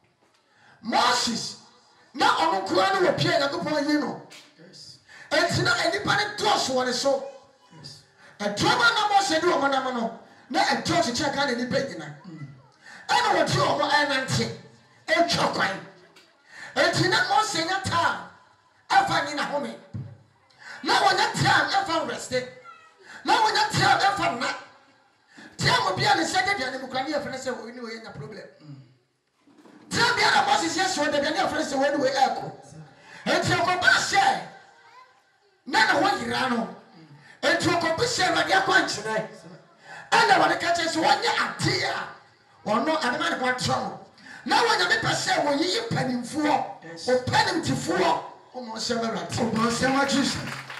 Moses na onu kura no pie na Yakobon yi no. Yes. Entina enipa ne dos wore so. Yes. E drama na Moses do mo na mo no. Na a church check on any beginning. I know what you are and a chocolate. And you not more sing a time. I find in a home. Now when that time I found rested. Now when that time I found not. Tell me beyond the second year, the Mukrania friends we knew in a problem. Tell me other bosses yes when the Ghanaian friends when we echo. And you go back say. None of what you ran. And you go back say like your country. And I want to catch us one year idea or no, I'm not going to trouble. Now, when you make a say, when you penny for or penny to four, almost seven rats, almost seven Jesus.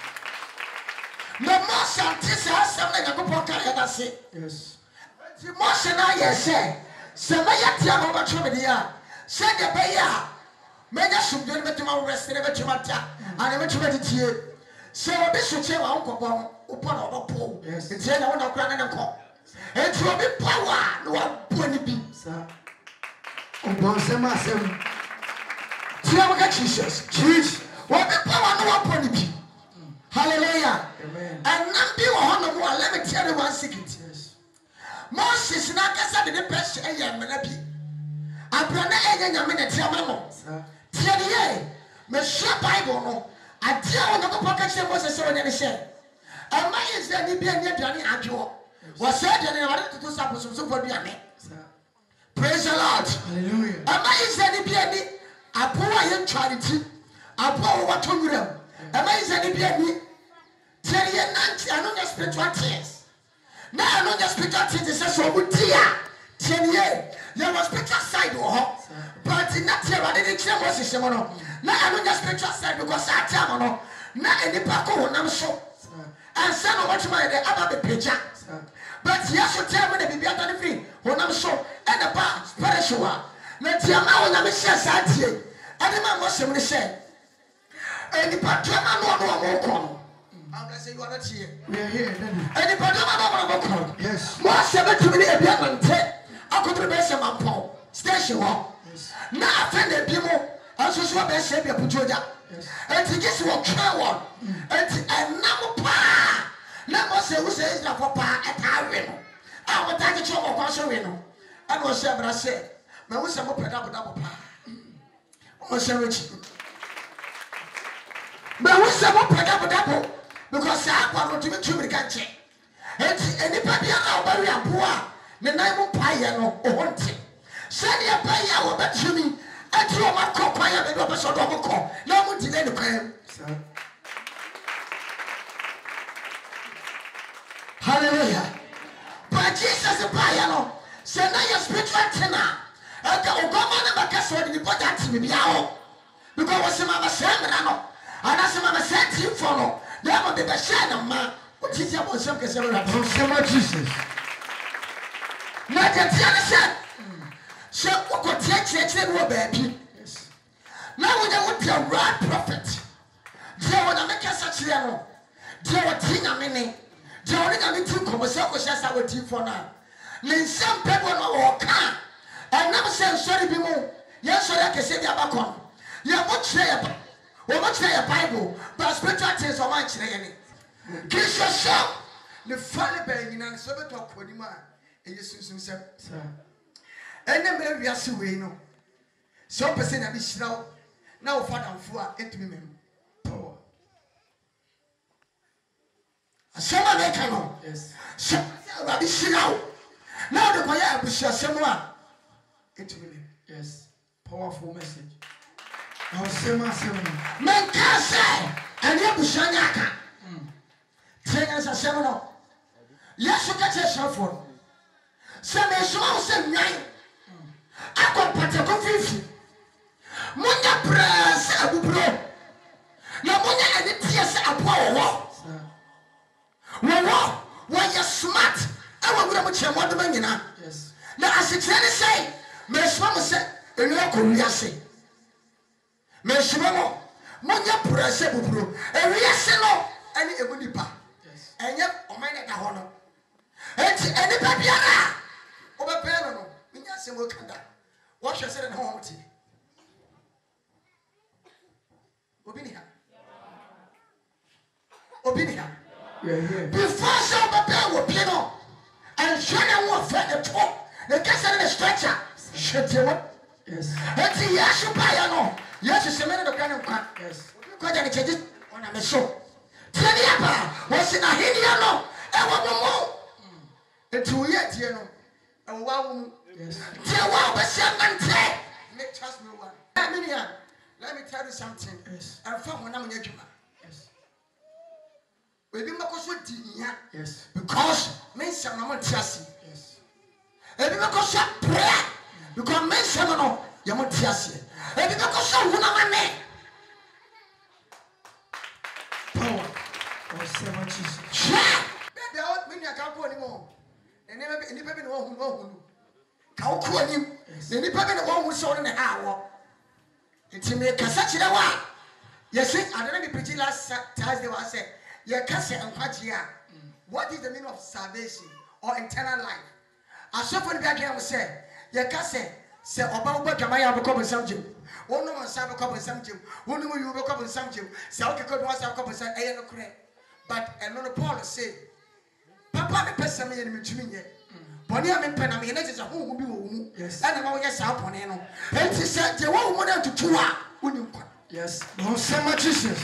No more scientists have something I go for Canada. Say, yes. The motion I say, Samaya over Trumedia, send your bayer. May I should get to my rest in a better and a better meditate. So, this should say, Uncle Bomb upon our pole. Yes, it's here. I want to grant and call. And to be power, no one pony be, sir. Upon some myself. Tell Jesus, Jesus, what the power, no one pony be. Hallelujah. Amen. And none be one of more. Let me tell you one secret. Yes. Moses, not as I did the best, a young man. I brought a young man at your mamma. Tell ye, Monsieur Bible. I tell you, no pocket was a son and a share. And my is there be a near Johnny Adjo. Was said and I wanted to do something super Diane. Praise the Lord. Hallelujah. And my is there be any a poor young charity. A poor what to them. And my is there be any tell ye nancy, I know your spiritual tears. Now I know your spiritual tears is so good dear. Tell ye, you must spiritual side or but not here I didn't tell us is now I know your spiritual side because I tell you now any Paco I'm so. And some of what you might have a picture. But yes, you tell me the baby are free when I'm so and the bar spiritual. Let your mouth on the machine. And the man must have said, and the patrona no more come. I'm going to say you are not here. We are here. And the patrona no more come. Yes. More seven to me a diamond. I could be best my pole. Station one. Now I find the people. I just want to say, put you down. And he gets one try one. And number pa. Number say who says that for pa at our window. I will take a job of our window. I was saying, but I said, but we said, open up a double pa. What's your rich? But we said, open up a double because I want to be too many country. And anybody out very poor, the name of pie or hunting. Send your pay our betumi. I throw my cock by a rubber sort of a call. No one delay the crime. Hallelujah. But Jesus is Bayano. Send your spiritual tenor. And the Obama never guess what you put that to me. Because what's the mama saying? And as a mama said to you, follow. There will be the shadow man. What is your some case of Jesus? Not a tenor. So, what could take it, baby? Now, we don't want to right prophet. They want to make us such a level. They want to think a minute. They want to make you come and say, I will teach for now. Then some people will come. I never say, sorry, be more. Yes, I can say, they are back on. You are much there. We much there, Bible, but spiritual things are much there. Kiss yourself. The funny baby, and so to talk with him. And you soon said, sir. And then we are so we know. So, person, I be slow. Now, Father, and four, eight women. Power. Someone they come on. Yes. So, I be slow. Now, the choir will share someone. Eight women. Yes. Powerful message. Now, Sema, Sema. Man can't say, and you will shine yaka. Ten as a seminal. Yes, you catch a shot for. Some is small, some nine. I got particle fifty. Munya press abu bro. Na munya any tears apo wo. Wo wo, when you smart, I want to much more than you know. Yes. Now as it say, me swam say, and you ko wiase. Me swam munya press abu bro. E wiase no, any ebudi pa. Yes. Enye o man na ho no. Enti any pa biara. Oba pe no no. Minya se mo kanda. What you said in home tea? Obinia. Obinia. Before some prepare with piano and Shana won't find the top. The castle in the stretcher. Shut you up. Yes. Let's see, yes, you buy a no. Yes, it's a minute of cannon. Yes. Because I change it on a show. Tell me about what's in a hidiano. I want more. And two years, you know. And wow. Yes. Dear wow, but seven ten. Make trust me one. Let me let me tell you something. Yes. I'm from when I'm in Yajuma. Yes. We be because we did yes. Because men say I'm not trusty. Yes. And because you prayer. Because men say no, you're not trusty. And because you wanna money. Power. Oh, seven Jesus. Yeah. Baby, I want me I can't go anymore. And never any baby no one who know. How could you? The Nippon one who saw in an hour. It's me, Cassachina. Yes, I don't know the pretty last Thursday was said, Your Cassia and Patia. What is the meaning of salvation or eternal life? I saw for the back here was said, Your Cassia said, Obama Kamaya become some Jew. One woman said, become some Jew. One woman you become some Jew. South Dakota was a couple of some air no crack. But another Paul said, Papa, the person in between yet. Bonnie, I'm in Panama, and it's a home will be yes. And I'm always out on it. And she said, you won't want to two hours. Yes, no, so much Jesus.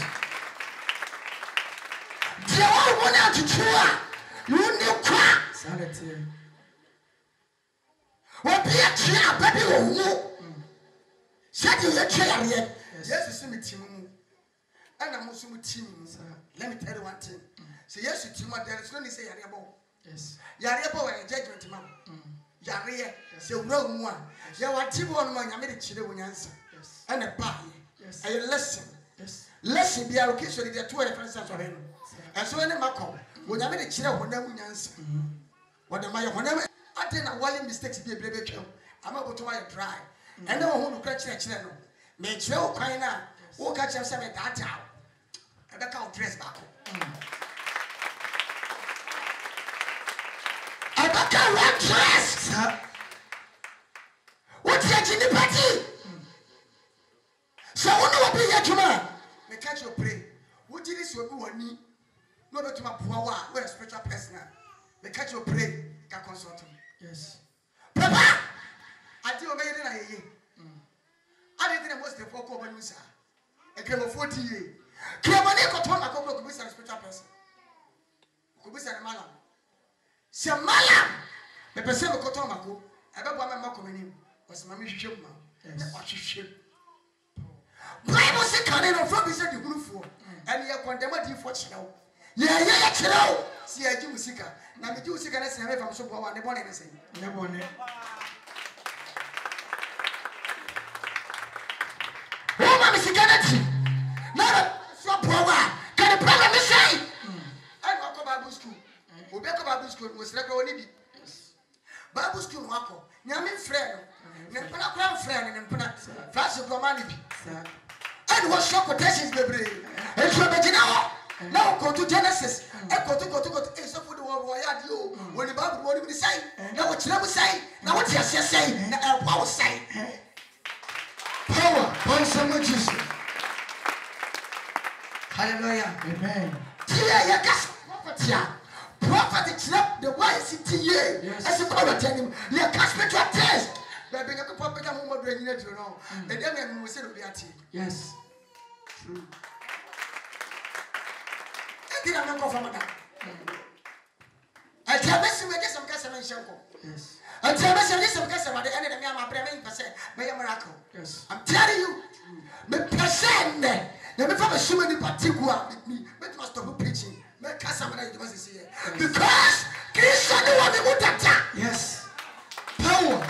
You won't want to two hours. You need crack. Sanity. What be a chair, baby, or no? Said you a chair yet. Yes, you see me, Tim. And I'm also with Tim. Let me tell you one thing. Say, yes, you Tim, there is no need to say, yes. Yariabo and judgment, ma'am. Yaria, so no one. You are Tibon, man, I made a chili when you answer. Yes. And a body. Yes. A lesson. Yes. Lesson be allocation, there are two references of him. And so, in a macro, when I made a chili when I answer. What am I? Whenever I didn't a wild mistakes be a baby kill, I'm able to wire dry. And no one who catch a channel. Make sure, kind of, who catch us at that town. And the cow dress back. I can't run dress. What's that in the party? So, what do I be here tomorrow? They catch your prey. What did this will go on me? No, but to my power, we're a spiritual person. They catch your prey, can consult him. Yes. Papa, I do obey it. I didn't most the four over Musa. A came of forty years. Came on a cotton, a couple of spiritual person. Could be said a malam. The person who got on my go, I don't want my coming in. was my mission. Bible says, "Can you from be said the group for and you are condemned for channel? Yeah, yeah, channel. See, I do seeker. Now, the Jews can say, I'm so poor, and the morning is saying, never one. Oh, my Miss Kennedy. Now, so poor. Can the problem is saying? I walk to Bible school. We back to Bible school was like only Bible school, Marco. Yamin friend. Nepana grand friend and Nepana. Flash of Romani. And was shock quotations, baby. And so, but now, now go to Genesis. And go to go to go to Ace of the world where I do. When the Bible won't even say. Now what you never say. Now what you say. Now power say. Power. Power so much. Hallelujah. Amen. Yeah, yeah, that's prophet. Yeah. Prophet is not the Y C T A. As a power telling him, you can't make your test. Baby, you can pop it up more than you know. And then we say, yes. True. I did not go from that. I tell me we get some customers. Yes. I tell me some customers. The end of the year, my brain percent. May a miracle. Yes. I'm telling you, the percent. Let me find a so many particular with me. But must stop preaching. Make customer you must see it because Christian the one who that. Yes. Power.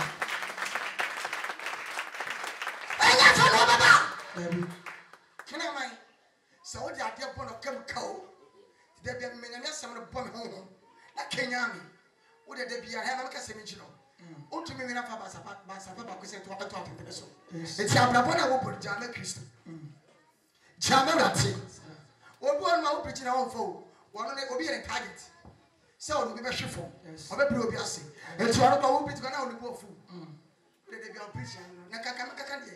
I got to know about. Can I mind? So what the idea upon a chemical? There be a millionaire some of the bomb home. That Kenyami. Would there be a hammer cemetery? Oh, to me, enough about Basapa because I talk about it. It's a Brabona who put Jamaica Christian. Jamaica. What one now preaching our foe? One of them will be a target. So will be a shuffle. Or maybe will be a sing. And so I don't know who is going to go food. Let them be a preacher. Nakaka.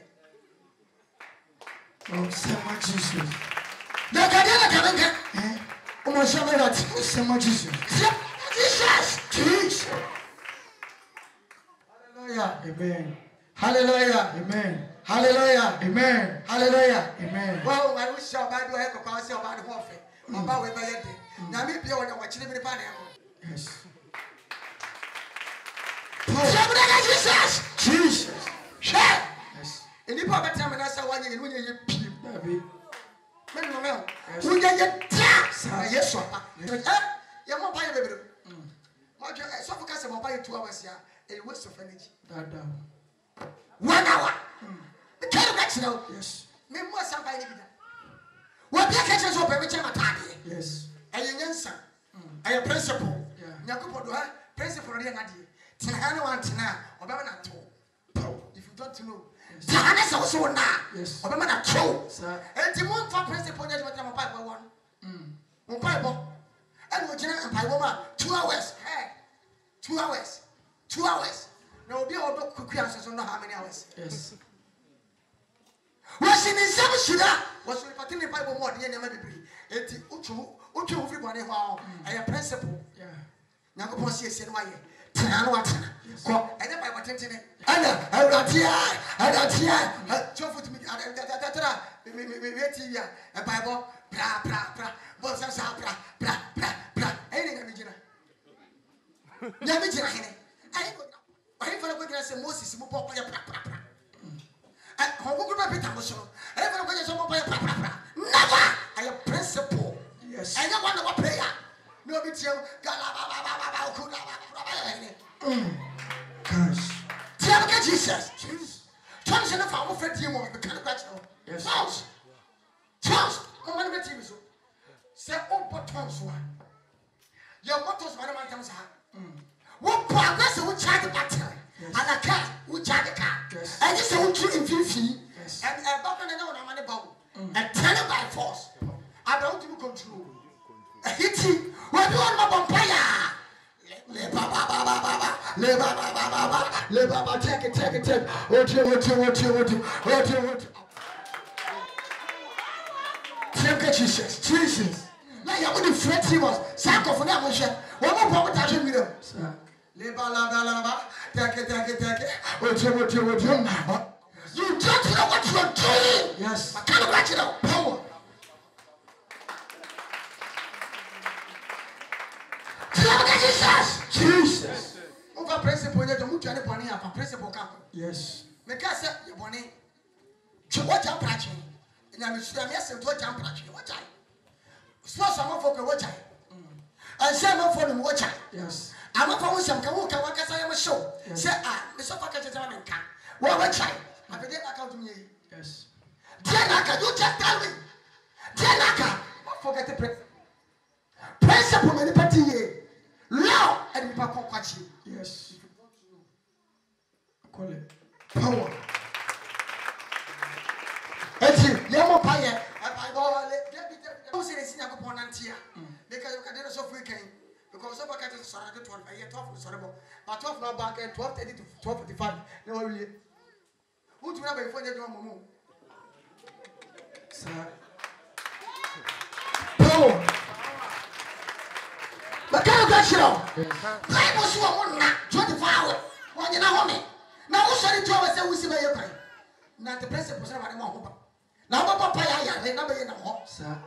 Oh, so much Jesus. Nakaka. Oh, so much. So much Jesus. Jesus. Jesus. Hallelujah. Amen. Hallelujah. Amen. Hallelujah. Amen. Hallelujah. Amen. Well, I wish your Bible had a cause about the warfare. About with my head. Now, maybe you're watching the panel. Yes. Jesus. Jesus. Yes. And if I tell me that's how I get when you peep, baby. No, no. Who get your tax? Yes, sir. You're more by a baby. So focus on my two hours here. A waste of energy. One hour. The kind of action, yes. Me more somebody. What the catches up every time I target? Yes. I am answer. I am principle. Yakupo do have principle already. Tinahana one tina. Obama na two. If you don't know, Tinahana is also now. Yes. Obama na two. And the moon for principle is what I'm a pipe one. One pipe. And we're general and pipe woman. Two hours. Hey. Two hours. Two hours. Now be all the cookie answers. Don't know how many hours. Yes. Was in the seven sugar was reporting the Bible more than ever be. It Uchu, Uchu, everybody, wow, I am principle. Yeah. Now, go see a cinema. Tanawatan. I never got it. Anna, I got here. I got here. I told to me. A Bible, bra, bra, bra, Bossa, bra, bra, bra, bra. Anything I'm in. Never I I for a good as a Moses, bra, bra, bra. And how could I be Tamoso? Every way is over by a never. I am principle. Yes. I don't want to prayer. No, it's you. Gosh. Tell me, Jesus. Thompson, if I'm afraid you want the kind of question. Yes. Charles. Charles, I'm going to get you. Say, oh, but Tom's one. Your motto's one of my times. What progress will charge the battery? And a cat will charge the car. And you say, what you in fifty? And a button and a money bowl. And tell it by force. I don't do control. A hitty. What do you want my vampire? Le baba baba baba. Le baba baba baba. Le baba, take it, take it, take it. What you, what you, what you, what you, what you, what you. Take it, Jesus. Jesus. Now you're going to fret him. Sack of an emotion. One more problem touching me. Le baba baba. Take it, take it, take it. What you, what you, what you. You don't know what you're doing. Yes. I can't let you know. Power. Jesus. Jesus. Over Papa principle ye to mutu ane boni afa principle ka ko. Yes. Me ka say ye boni. Che wo jam prachi. Nya me sua me asem to jam prachi. Wo jai. Sports am for ko wo jai. And say am for no wo jai. Yes. Am for wo sem ka wo ka wakasa ye mo show. Say ah, me so fa ka chete ma nka. Wo wo jai. Afede account me yi. Yes. Dienaka, you just tell me. Dienaka, don't forget the principle. Principle many party ye. Law and people come yes. Call it power. Eti, yamo paye. I go let me tell you. Say this na go ponantia. Because you can do so weekend. Because so back at sorry twelve. I hear twelve sorry but twelve now back at twelve thirty to twelve forty-five. No really. Who do you have before you do momo? Sir. Power. But can't get you. I was one twenty-four hours. When you know me. Now, who's ready to have a say we see by your time? Not the principal of the moment. Now, Papa, I have never in a home, sir.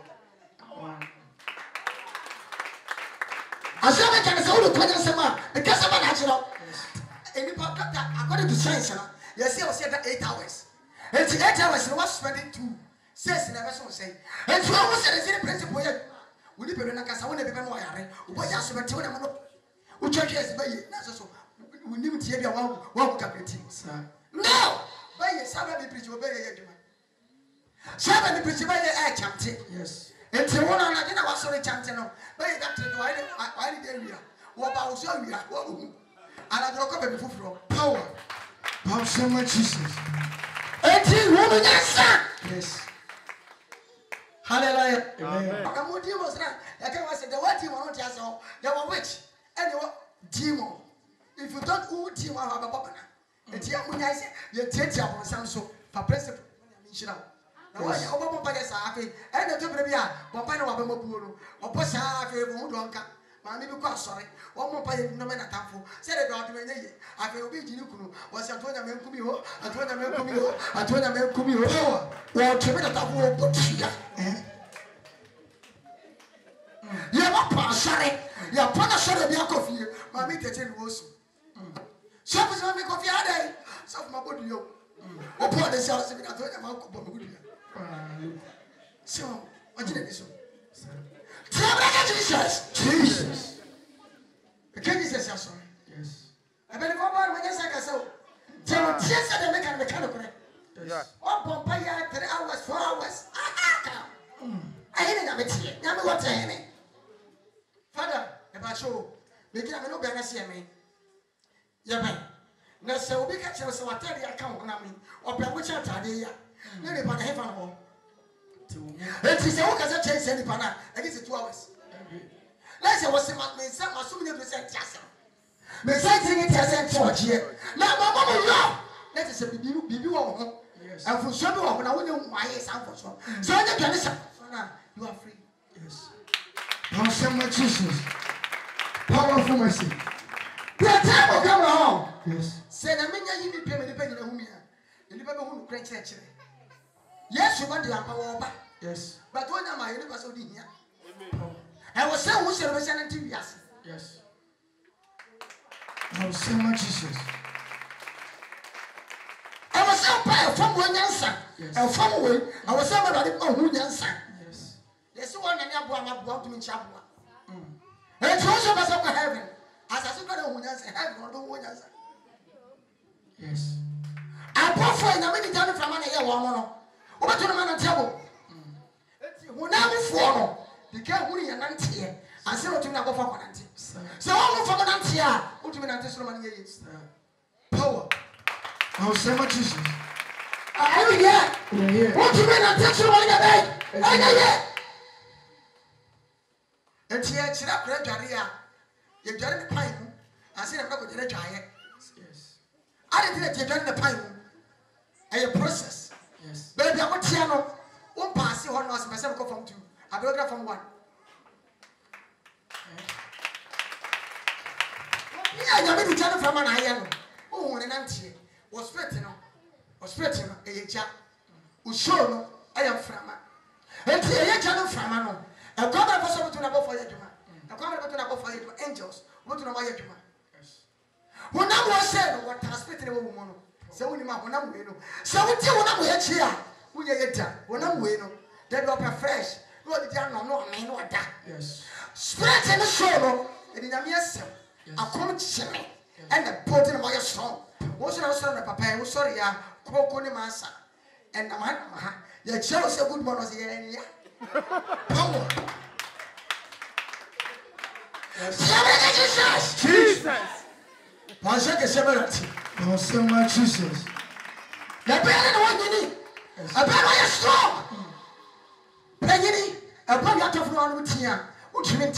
I said, I can say, the question, because of a natural. According to science, yes, I said that eight hours. It's eight hours, and was spending two. Says in a vessel say, and so I was saying, the principal. We live in a casa, I want to be more. What else about two? Which is by you? We need to hear one walk up with him, sir. No! By your Sabbath, preach obey your demand. Sabbath, preach by your air chanting. Yes. And so one I didn't was sorry chanting. By that, why did area? What about so we are? And I broke up before from power. Power so much Jesus. Eighteen woman, yes. Hallelujah. Amen. I'm with you was right. I can say the word you want to say. There were witch. And you were demon. If you don't who demon have a papa. And here when I say you take your son so for principle. Now why you over papa is happy. And the baby are papa no abemo puro. Opo sha happy who don't come. Mami be quite sorry. One more pay no man atamfo. Say the daughter me ye. Afi obi jini kunu. Was Antonia men kumi ho. Antonia men kumi ho. Antonia men kumi ho. Well, to me that I will put you. You are not sorry. You are not sorry. You are coffee. Mammy, the ten was. Some is my coffee a day. Some of my body. You upon the cells. I told them about good. So, what did you say? Jesus. Jesus. Can you say sorry? Yes. I bet if I'm going to say so. Tell me, yes, I make a mechanical. Yes. Oh, Pompaya, three hours, four hours. I ain't a bit here. Now, what's happening? Father, if I show, begin a no better see me. Yaman. Now, so we catch us what tell you account on me, or by which I tell you. Let me put heaven home. It is a work as a chase any pana, and it's two hours. Let's say what's the man, some assuming you said Jason. Me saying it as a church here. Now, my mama, let us be you, be you home. And for some of when I wouldn't know why it's out for some. So I can listen. You are free. Yes. Power so much Jesus. Powerful mercy. The time will come home. Yes. Say, I mean, you need payment depending on whom you are. You never know who great church. Yes, you want the power. Yes. But when am I? You never saw here. I was saying, who's your representative? Yes. Yes. Power so much Jesus. I was so proud from one answer. And from away, I was so about it on one answer. Yes. There's one and you are about to meet Chabua. And it's also about heaven. As I said, one answer, heaven or one answer. Yes. I brought for a many down from an air one. Over to the man on table. When I was for the girl who is an auntie, I said, what you know for an auntie. So I'm from an auntie. What do you mean, auntie? Power. How so much Jesus? Are you here? What do you mean? I'm touching one of the bed. Are you here? And here, it's not great area. You've done the pine. I said, I'm not going to try it. Yes. I didn't think you've done the pine. And your process. Yes. Baby, I'm not here. One pass you on was myself go from two. I will go from one. Yeah, you're going to tell from an iron. Oh, an auntie. Was spreading on, was spreading on a chat. Who show I am from a channel from a a comment for someone to know for your demand. A comment to know for your angels. What to know why you demand. honam wo say no what translate ne wo mu no se woni ma honam we no se wo ti honam we chi a wo ye yeta honam we no they go fresh no di dia no no me no da yes spirit in the soul no e di nyame asem akom chime and the body no your strong wo so na so na papa wo sorry ya koko ni mansa and na man ha ya chero say good morning say ya ya power Jesus Jesus Pastor ke semerati no sema Jesus na be na one ni abana ya strong Pegini, a body out of one with here, which meant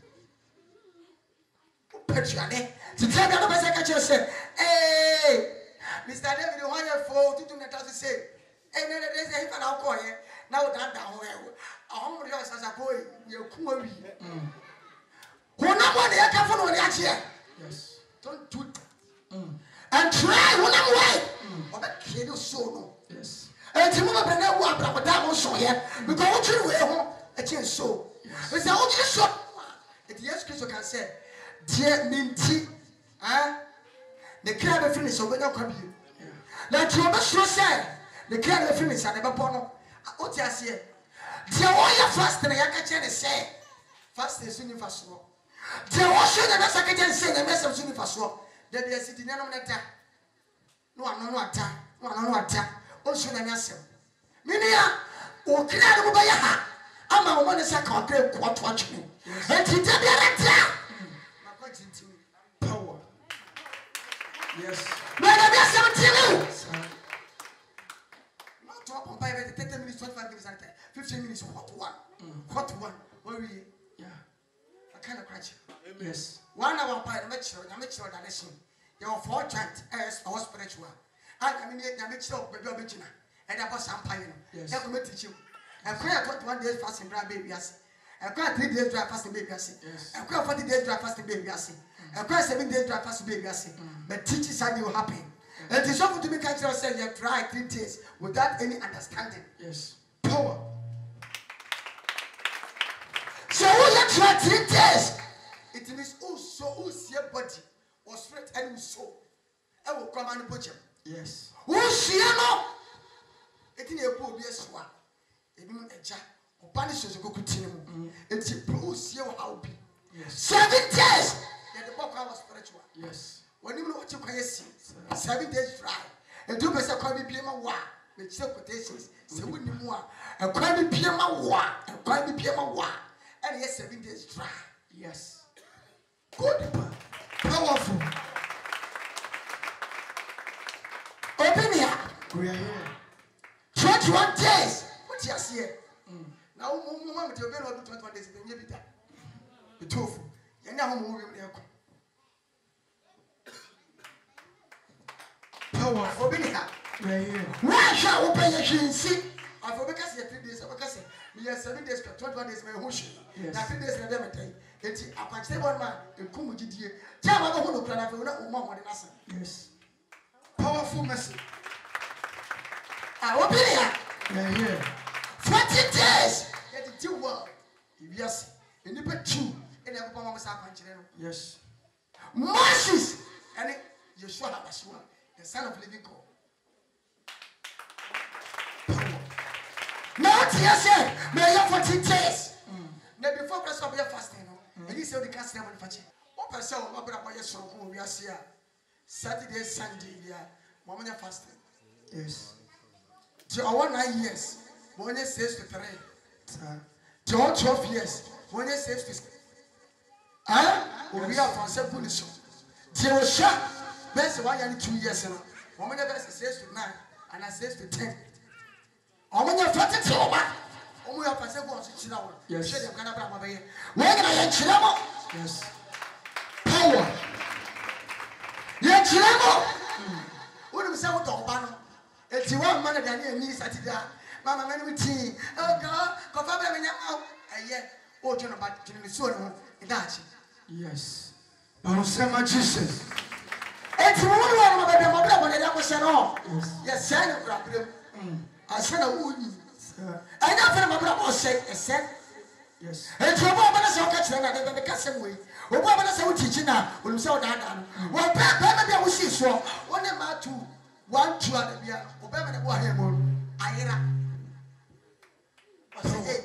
Petriane. To tell the other secretary said, hey, Mister David, one year for to do that as say, and then there's a hip and alcohol here. Now that down where a hundred years as a boy, you're cool. When I'm one year, come from the year. Yes, don't do it. And try when I'm right. Or that kid is so. Yes. And to move up and now, but that was so here because you were a chance so. It's the only shot. It yes, Christo can say, dear Minty, ah, the crab finish over no come here. Like you must say, the crab finish and never bono. What you say, dear, all your fast and I can say, fast is soon for so. Dear, what should the secretary say the message soon for so? That they are sitting on that. No, no, no, attack, no, no, attack. Also na nyasem minia o kira no ba ya ha ama o mo ne saka o kire ko to atwe enti te bia reta na ko tinti power yes na na bia seventeen no to up by thirty minutes twenty-five minutes fifteen minutes hot one hot one what we yeah I kind of crash yes one hour by the match na match na nation there were four chant as our spiritual I mean, I make sure baby Obejina and I was champagne. Yes. I could teach you. I quite twenty-one days fasting, baby. I quite three days dry fasting, baby. I quite forty days dry fasting, baby. I quite seven days dry fasting, baby. But teaching side will happen. And it is often to me, can't you say you have tried three days without any understanding? Yes. Power. So who you try three days? It means who so who's your body or spirit and who's soul. I will come and put you. Yes. Who's no? It is a poor swa. It means a jack or punishes a good continue. It's a bruise you how be. Seven days. Yet the book was spiritual. Yes. When you know what you can see, seven days dry. And two percent can be Pima wa. With self quotations. So when you more. And can be Pima wa. And can be Pima wa. And yes, seven days dry. Yes. Good. Powerful. Open here. We are here. twenty-one days. What you see here? Now, Mama, to be able to twenty-one days, then you be that. The tofu. You know how to move there. Power. Open here. We are here. Why shall we open your see? I forgot to say three days. I forgot to say, we are seven days, twenty-one days, my whole shit. Now, three days, I never tell you. It's a quantity one man, the Kumuji dear. Tell me who look like a woman. Yes. Powerful message. I will be here. Yeah, yeah. Forty days. Get the two world. Yes. And you put two. And every woman was out. Yes. Moses. And Yeshua Habashua, the son of living God. Power. Now what you say? May you forty days. Now before Christ of your fasting, and you say the cast never fetch. What person will not be a so we are here. Saturday, Sunday, yeah. Moment of fasting. Yes. To our nine years, one year says to three. To our twelve years, one year says to. Ah, we are from seven police. To our shop, best one year two years now. One year best says to nine, and I says to ten. How many of forty to one? Only have to say go on to Chinawa. Yes. Share them, can I bring my baby? Where can I get Chinawa? Yes. Power. Yeah, Chinawa. What do we say with the Obano? It's one man that I need Saturday. Mamma, man, with tea. Oh, God, go for me now. I yet, oh, John, about to be so in that. Yes. Oh, so much Jesus. It's one of my mother when I was at all. Yes, son of Rabbi. I said, a woman. I never my brother say, I said, yes. And to a woman, I saw catch them at the cousin way. Or woman, I saw teaching now, will saw that. Well, Papa, see so one ma two one two at the bia obema ne bo ahe mo ayira o say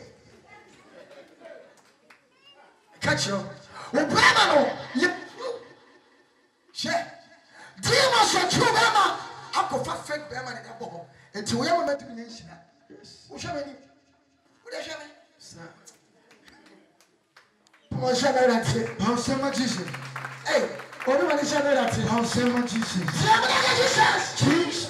catch you obema no ye she dimo so chubema akofa fake bema ne bo ho enti we ma matu ne nhira wo hwe mani wo de hwe me sir mo hwe me rate how so much is it hey Everybody say that. How say much Jesus? Jesus. Jesus.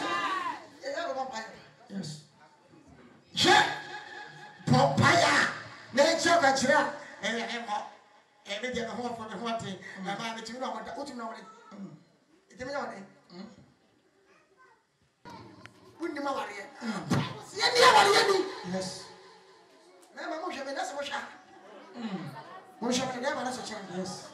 Yes. Yeah. Papaya. Nature kachira. Eh eh mo. Eh me dey ho for the what thing. Na ma me timi na wada. Utim na wada. Itimi na wada. Wunni ma wada. Ye ni wada ye ni. Yes. Na ma mo hwe me na se mo hwa. Mm. Mo hwe me na ma na so chen. Yes.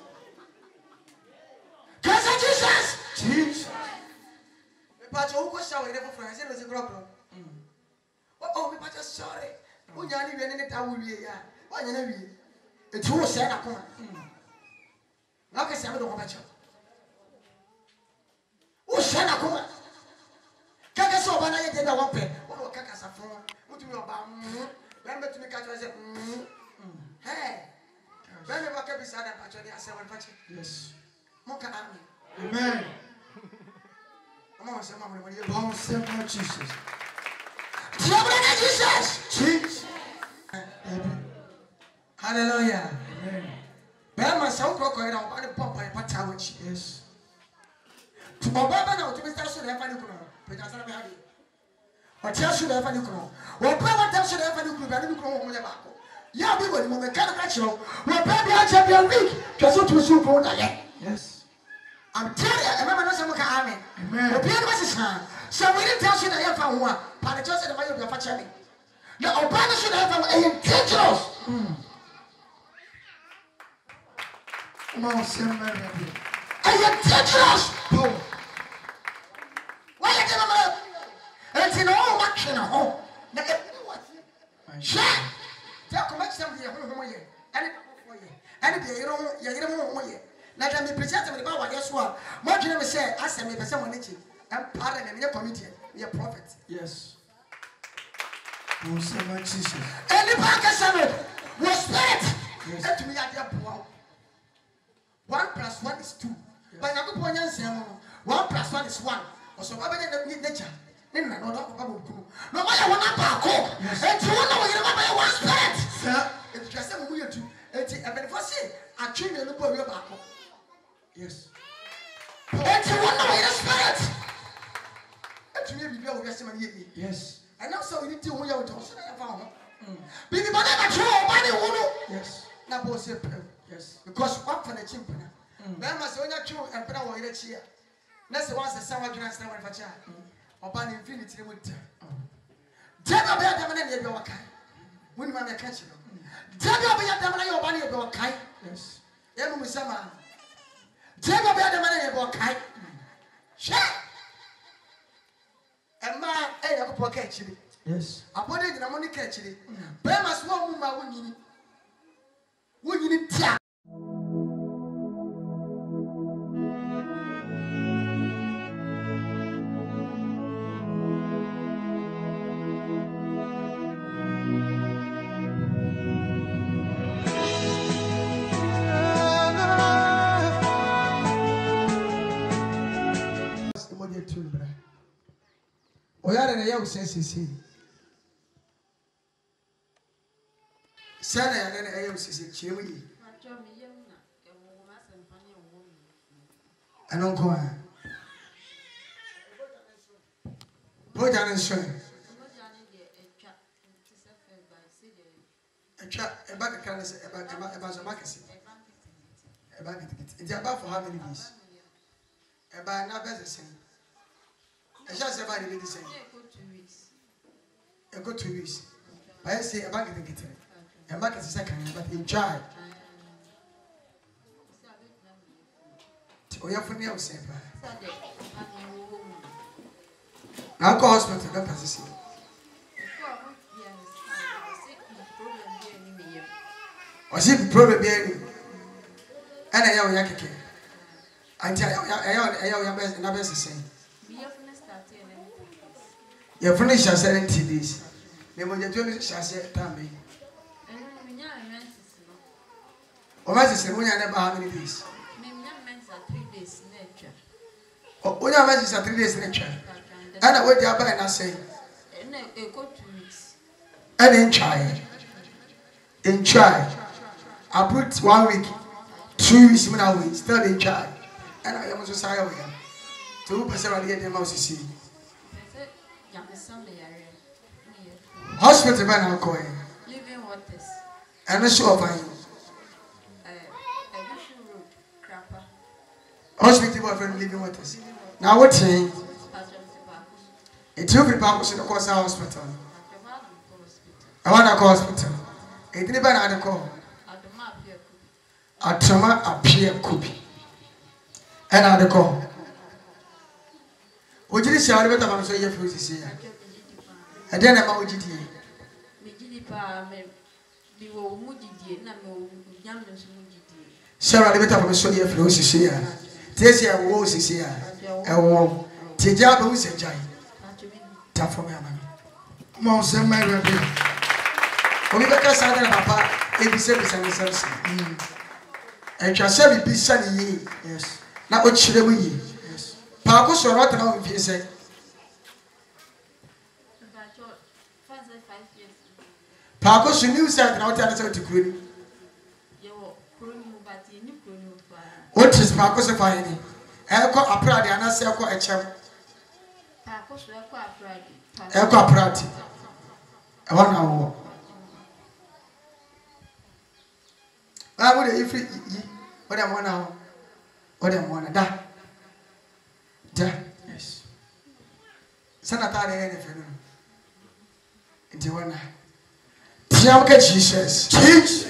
Cause Jesus, Jesus. Me patch who go shower in the front. Say no say grab grab. Oh, me patch sorry. Who nyani we ne ta wuwie ya. Wa nyana wie. Etu wo say na koma. Na ka say me do ko patch. Wo say na koma. Kaka so ba na ye dey na wo pe. Wo kaka safo. Wo tumi oba. Ben betumi ka cho say. Hey. Ben me ba ka bi sa da patch dey ase won patch. Yes. Amen. Come on, say, Mama, what do you want? Say, Lord Jesus. Jesus. Jesus. Hallelujah. Amen. Bema sa ukoko ira obane papa ipata wachi. Yes. Obaba na utumi sta so na efa ni kuno. Peja sa be hadi. Otia so na efa ni kuno. Obaba ta so na efa ni kuno, ba ni kuno ho mo le ba ko. Ya bi woni mo me kan ka chiro. Obaba bi a che bi a week. Twaso tu so ko na ye. Yes. I'm telling you, remember no some amen. Amen. The people was saying, so we didn't tell you that you found one. But the church said the way you are fetching. The Obama should have found a dangerous. Come on, say amen. A dangerous. Why you give them? It's in all action at home. Now, what? Shut. Tell come back something home here. And it for you. And it you don't you don't want you. Na da me present me ba wade so a mo dwene me say asem me pese mo nechi em pare na me committee me prophet. Yes. Oh seven Jesus. Any back seven was spirit. Yes. Et me ya dey boa. one plus one is two. But na go ponya nsem no. one plus one is one. Oso ba be na nature. Ne na no do ba bo ku. No ma ya wona ba ko. Et you know we remember one spirit. Sir, it just say mo you two. Et e be for say atwe me no bo we ba ko. Yes. It's one of the spirit. It's me be able to see my yes. And also we need to who you to so na fa ho. Bibi ba na ba tro ba ni wo no. Yes. Na bo se pe. Yes. Because what for the chimpana. Na ma se onya tro empena wo ire chia. Na se wan se san wa dwena se na wa fa chia. Oba na infinity ni mo ta. Deba be adam na ne be wa kai. Woni ma me ka chi no. Deba be adam na ye oba na ye be wa kai. Yes. Ye mu sama. Deba be adam na ye be wa kai. She. Emma e ya ko po ka chi. Yes. Abode nyina mo ni ka chi. Be ma so mu ma wo nyini. Wo nyini tia. Oyare na yawo sensisi. Sana ya na yawo sensisi chiemu yi. Anon ko a. Boja na so. Etwa e ba ka na se e ba e ba e ba so ba ka se. E ba kitikiti. It about for how many days? E ba na be the same. I just say about the same. I go two weeks. But I say about getting it. And back is second, but in charge. Oh, you're for me, I'll say. I'll go hospital, Doctor Sissy. Or see the problem being. And I know Yakaki. Auntie, I am best and best saying. Your finish shall say seventy days. The Moja shall say Tammy. Or my sister, when I never how many days? Three days nature. Oh, when I met is three days nature. And I wait there and I say, and in try. In try. I put one week, two weeks when I wait, still in try. And I am so sorry again. Two percent of the day, mouse see. Hospital man, I'm going. Living waters. And a show of mine. Hospital boyfriend living waters. Now what's saying? It took me back to the course hospital. I want to call hospital. It didn't matter the call. Atoma appear kubi. And I the call. Would you say I better man so you feel to see? And then about what you did. Sarah, the better man so you feel to see. This year was this year. A war. Tijab who is a giant. Tap for me, mammy. Monsieur Mary. When we got a son, Papa, eighty-seven and seven. And shall say, be sunny. Yes. Now what should we? Yes. Parcos or not now, if you say. Parcos, you knew something out there to Queen. What is Marcos of Fine? Elko a pradi and I say, Elko a chum. Elko a pradi. I want to. I would if you what I want now. What I want to da. Da. Yes. Senator, anything. Into one. Tiamka Jesus. Jesus.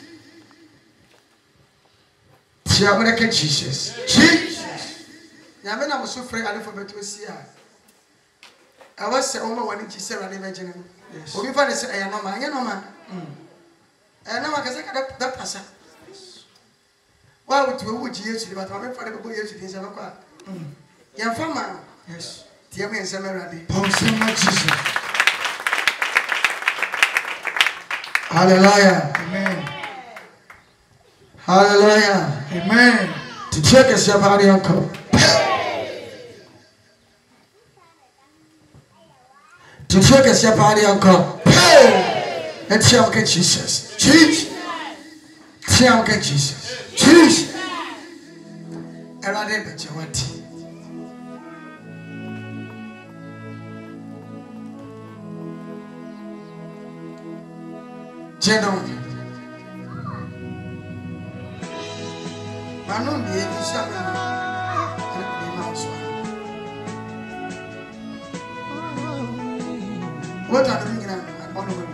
Tiamka Jesus. Jesus. Yamena was so free alphabet to see. I was a woman when she said, I imagine. Yes. We find it, I know my, I know my. I know I can say that person. Why would you would you use it? But I'm afraid of going to this. Young farmer. Yes. Tiamka and Samaradi. Jesus. Hallelujah. Amen. Hallelujah. Amen. To check us your body uncle. To check us your body uncle. Let's see how get Jesus. Jesus. See how get Jesus. Jesus. And I didn't bet you what. Gentlemen. Manon be any shaman. What are the ringing on?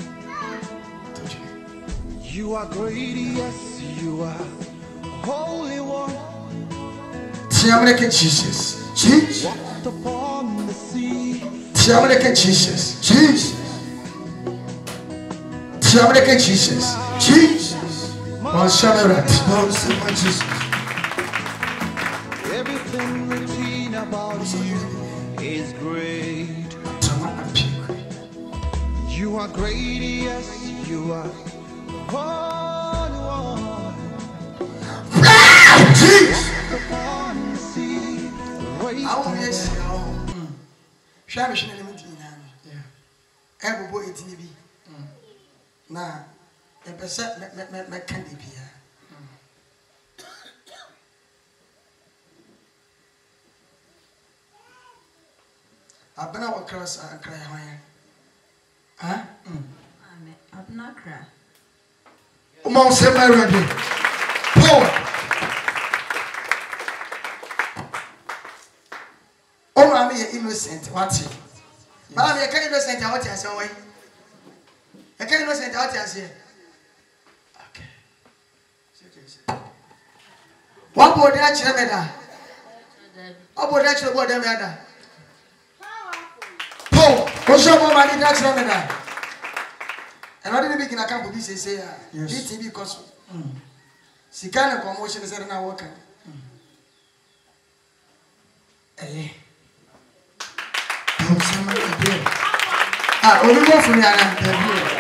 You are great, yes, you are holy one. Tiamaka Jesus. Jesus. Walked upon the sea. Tiamaka Jesus. Jesus. Tiamaka Jesus. Jesus. Jesus. Everything routine about you is great. You are great, yes, you are holy one. Jesus. I won't miss you. Shall she never do now? Every boy at T V. Now. A percent me candy beer. I've been out across and cry higher. Huh? I'm not cry. Mom said, my ready. Power. Oh, I'm innocent. What's it? I'm a innocent out here. So, I can't innocent out here. What would that chairman? What would that chairman do? Paul, what's your money? That's chairman. And I didn't begin a camp with this. Say, yes, T V because Sikana promotion is not working. Eh. Oh, somebody do. Ah, only go for the other.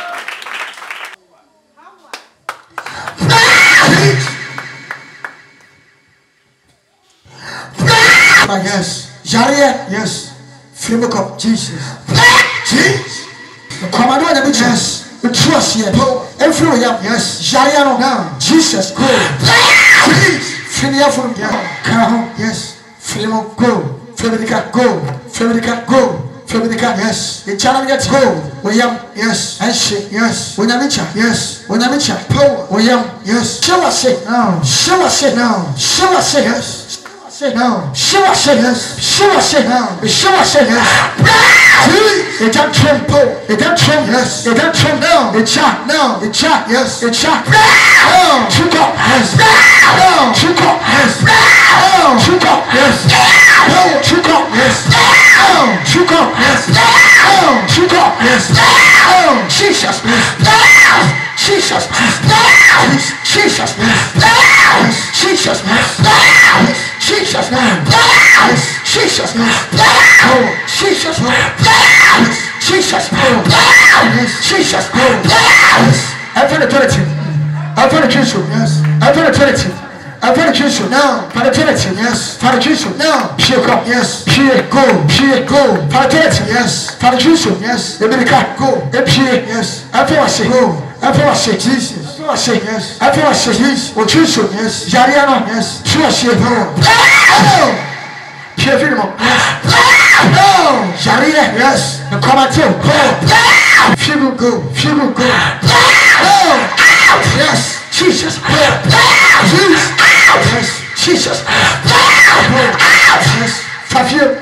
Yes. Jaria. Yes. Fill up Jesus. Jesus. Come on, do it. Yes. The trust here. Every yes. Jaria now. Jesus go. Fill up from come. Yes. Fill up go. Fill the cat go. Fill the cat go. Fill the cat. Yes. The channel gets go. William. Yes. And she. Yes. When I yes. When I power. William. Yes. Shall I say now? Shall I say now? Shall I say yes? No. Show us yes. Show us no. Show us yes. It don't tremble. It don't tremble. Yes. It don't tremble. No. It chat. No. It chat. Yes. It chat. No. Shoot up. Yes. No. Shoot up. Yes. No. Shoot up. Yes. No. Shoot up. Yes. No. Shoot up. Yes. No. Shoot up. Yes. No. Jesus. Yes. Jesus. Yes. Jesus. Yes. Jesus. Yes. Jesus name. Yes. Jesus name. Oh, Jesus name. Yes. Jesus name. Yes. Jesus name. Yes. I feel the Trinity. I feel the Trinity. Yes. I feel the Trinity. I feel the Trinity. Now, for the Trinity. Yes. For the Trinity. Now, shake up. Yes. Shake go. Shake go. For the Trinity. Yes. For the Trinity. Yes. The America go. The Shake. Yes. I feel I say go. I feel I say Jesus. I say yes. I feel I say yes. Oh Jesus. Yes. Jariano. Yes. Sure say no. No. Kevin mo. Yes. No. Jaria. Yes. The commander. Go. Figu go. Figu go. No. Yes. Jesus. Go. Jesus. Yes. Jesus. Go. Yes. Fafio.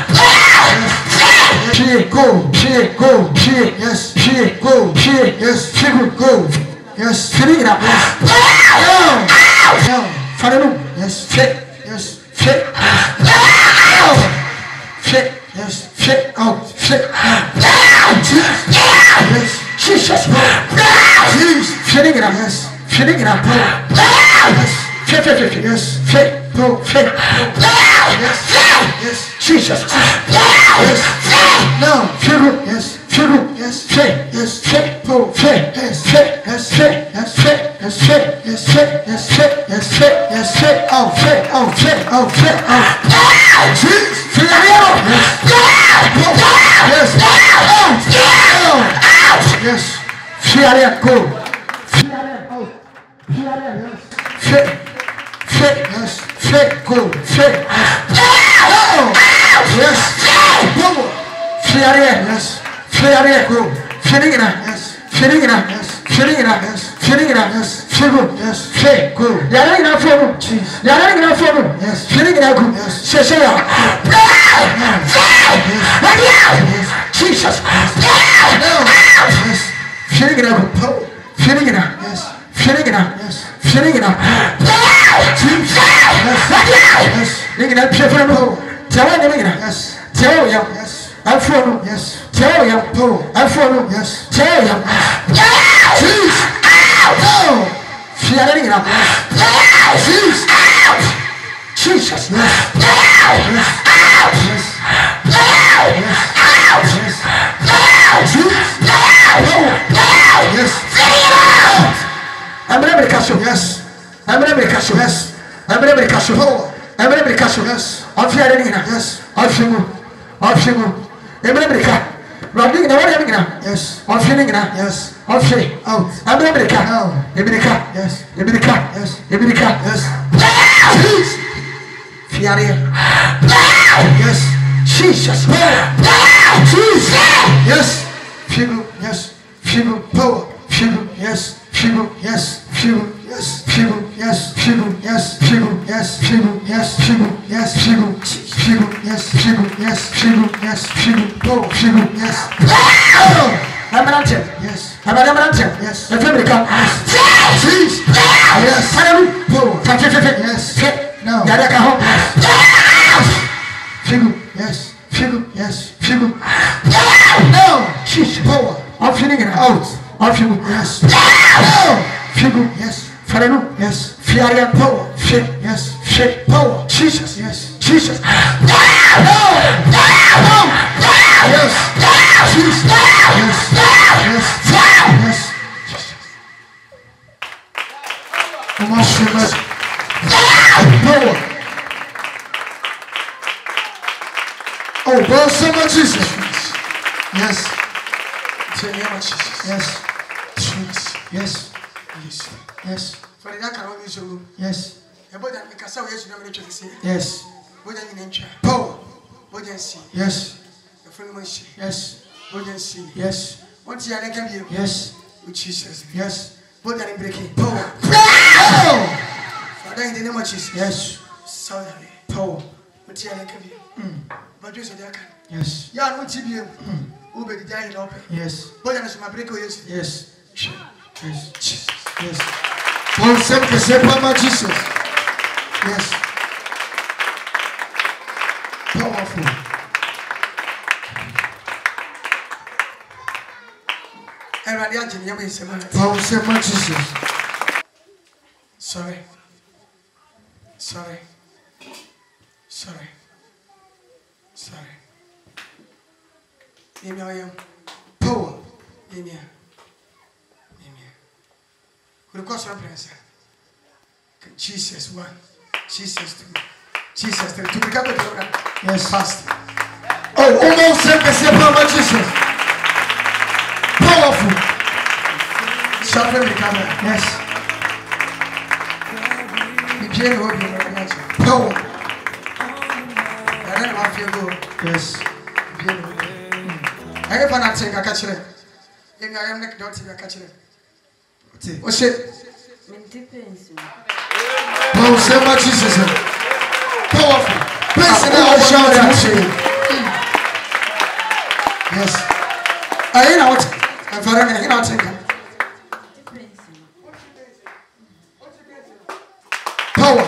She go. She go. She yes. She go. She yes. Figu go. Yes, feeling it up. Yes. No. No. Father, yes. Fit. Yes. Fit. No. Fit. Yes. Fit. Oh. Fit. Yes. Jesus. Yes. Feeling it up. Yes. Feeling it up. Yes. Fit. Fit. Fit. Yes. Fit. Go. Fit. Yes. Yes. Jesus. Yes. No. Feel. Yes. Feel. Yes. Fit. Yes. Fit. Go. Fit. Yes. Fit. Yes. Fit. Yes. Fit. Yes. Fit. Yes. Fit. Yes. Fit. Yes. Fit. Yes. Fit. Oh. Fit. Oh. Fit. Oh. Fit. Oh. Jesus. Feel it out. Yes. Yes. Yes. Feel it. Go. Feel it. Oh. Feel it. Yes. Fit. Fit. Yes. Fit. Go. Fit. Oh. Yes. Go. Feel it. Yes. Feel it. Go. Feeling it. Yes. Feeling it. Yes. Feeling it. Yes. Feeling it. Yes. Feel. Yes. Feel. Go. You're not enough for me. Jeez. You're not enough for me. Yes. Feeling it. Go. Yes. Say say ya. Jesus. No. Yes. Feeling it. Go. Feeling it. Yes. Feeling it. Yes. Feeling it. Jesus. Yes. Feeling it. Pray for me. Tell me. Yes. Tell me. Yes. I follow. Yes. Tell you. I follow. Yes. Tell you. Jesus. No. Feeling it. Jesus. Jesus. Yes. Yes. Yes. Yes. Yes. I'm going to catch you. Yes. I'm going to catch you. Yes. I'm going to catch you. I'm going to catch you. Yes. I'm feeling it. Yes. I'm feeling it. I'm feeling it. I'm going to catch you. Running in a yes. I'm feeling it. Yes. I'm feeling out. I'm going to catch you. America. Yes. America. Yes. America. Yes. Yes. Feeling it. Yes. Jesus. Jesus. Yes. Feel. Yes. Feel. Power. Feel. Yes. Feel. Yes. Feel. Yes. Feel. Yes. Feel. Yes. Feel. Yes. Feel. Yes. Feel. Yes. Feel. Feel. Yes. Feel. Yes. Feel. Yes. Feel. Power. Feel. Yes. I'm an answer. Yes. I'm an answer. Yes. The family come. Yes. Jesus. Yes. Hallelujah. Power. Yes. No. Yadaka home. Feel. Yes. Feel. Yes. Feel. No. Jesus. Power. I'm feeling it out. I'm feeling. Yes. No. Feel. Yes. Hallelujah. Yes. Fear power. Faith. Yes. Faith. Power. Jesus. Yes. Jesus. No! No! No! Yes. Jesus. Yes. Yes. Yes. Come on, Shema. Power. Oh, bro, so much Jesus. Yes. Yes. Yes. Yes. Yes. For the that can only show. Yes. About that, because I was not to see. Yes. What an inch. Power. What you see. Yes. The friend was. Yes. What you see. Yes. What's your name? Yes. With Jesus. Yes. What an breaking. Power. Power. Father, in the name of Jesus. Yes. Sorry. Power. What's your name? But you said that. Yes. Yeah, what's your name? Who be the dying up? Yes. What is my break? Yes. Yes. Yes. Yes. Paul said que c'est pas ma Jesus. Yes. Powerful. Paul said my Jesus. Sorry. Sorry. Sorry. Sorry. Amen. Power. Amen. Amen. Cost reference. Jesus one. Jesus two. Jesus three. To become a program. Yes. Fast. Oh, almost said the same power Jesus. Powerful. Sharpen the camera. Yes. The piano will be power. I don't know if you go. Yes. I have an answer. I catch it. I am not going to catch it. What's it? Paul said, "My Jesus, powerful." Please now shout at you. Yes. I know what. I'm for a minute. You know what? Power.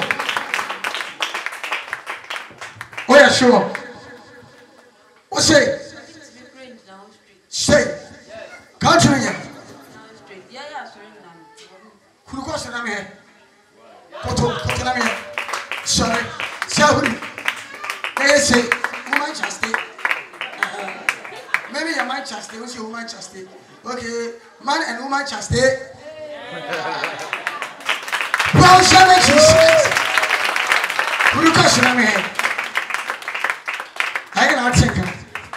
Oh yeah, sure. What's it? Say, can't you hear? Who goes to them here? Koto, Koto, them here. Sorry, sorry. They say, woman just stay. Maybe your man just stay. What's your woman just stay? Okay, man and woman just stay. Well, shall I Jesus? Who goes to them here? I cannot think of it.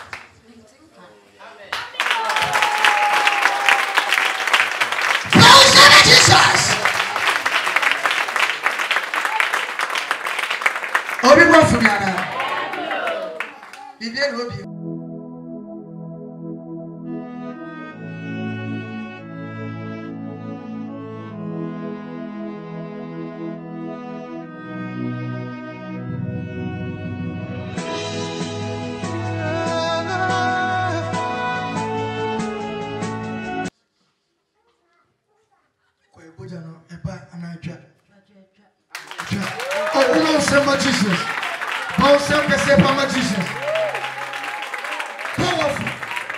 Obi mo fu mi ana. Bibi e no obi. Ko e boja no e ba ana atwa. Oh, woman say my Jesus. Paul said que c'est pas ma Jesus. Powerful.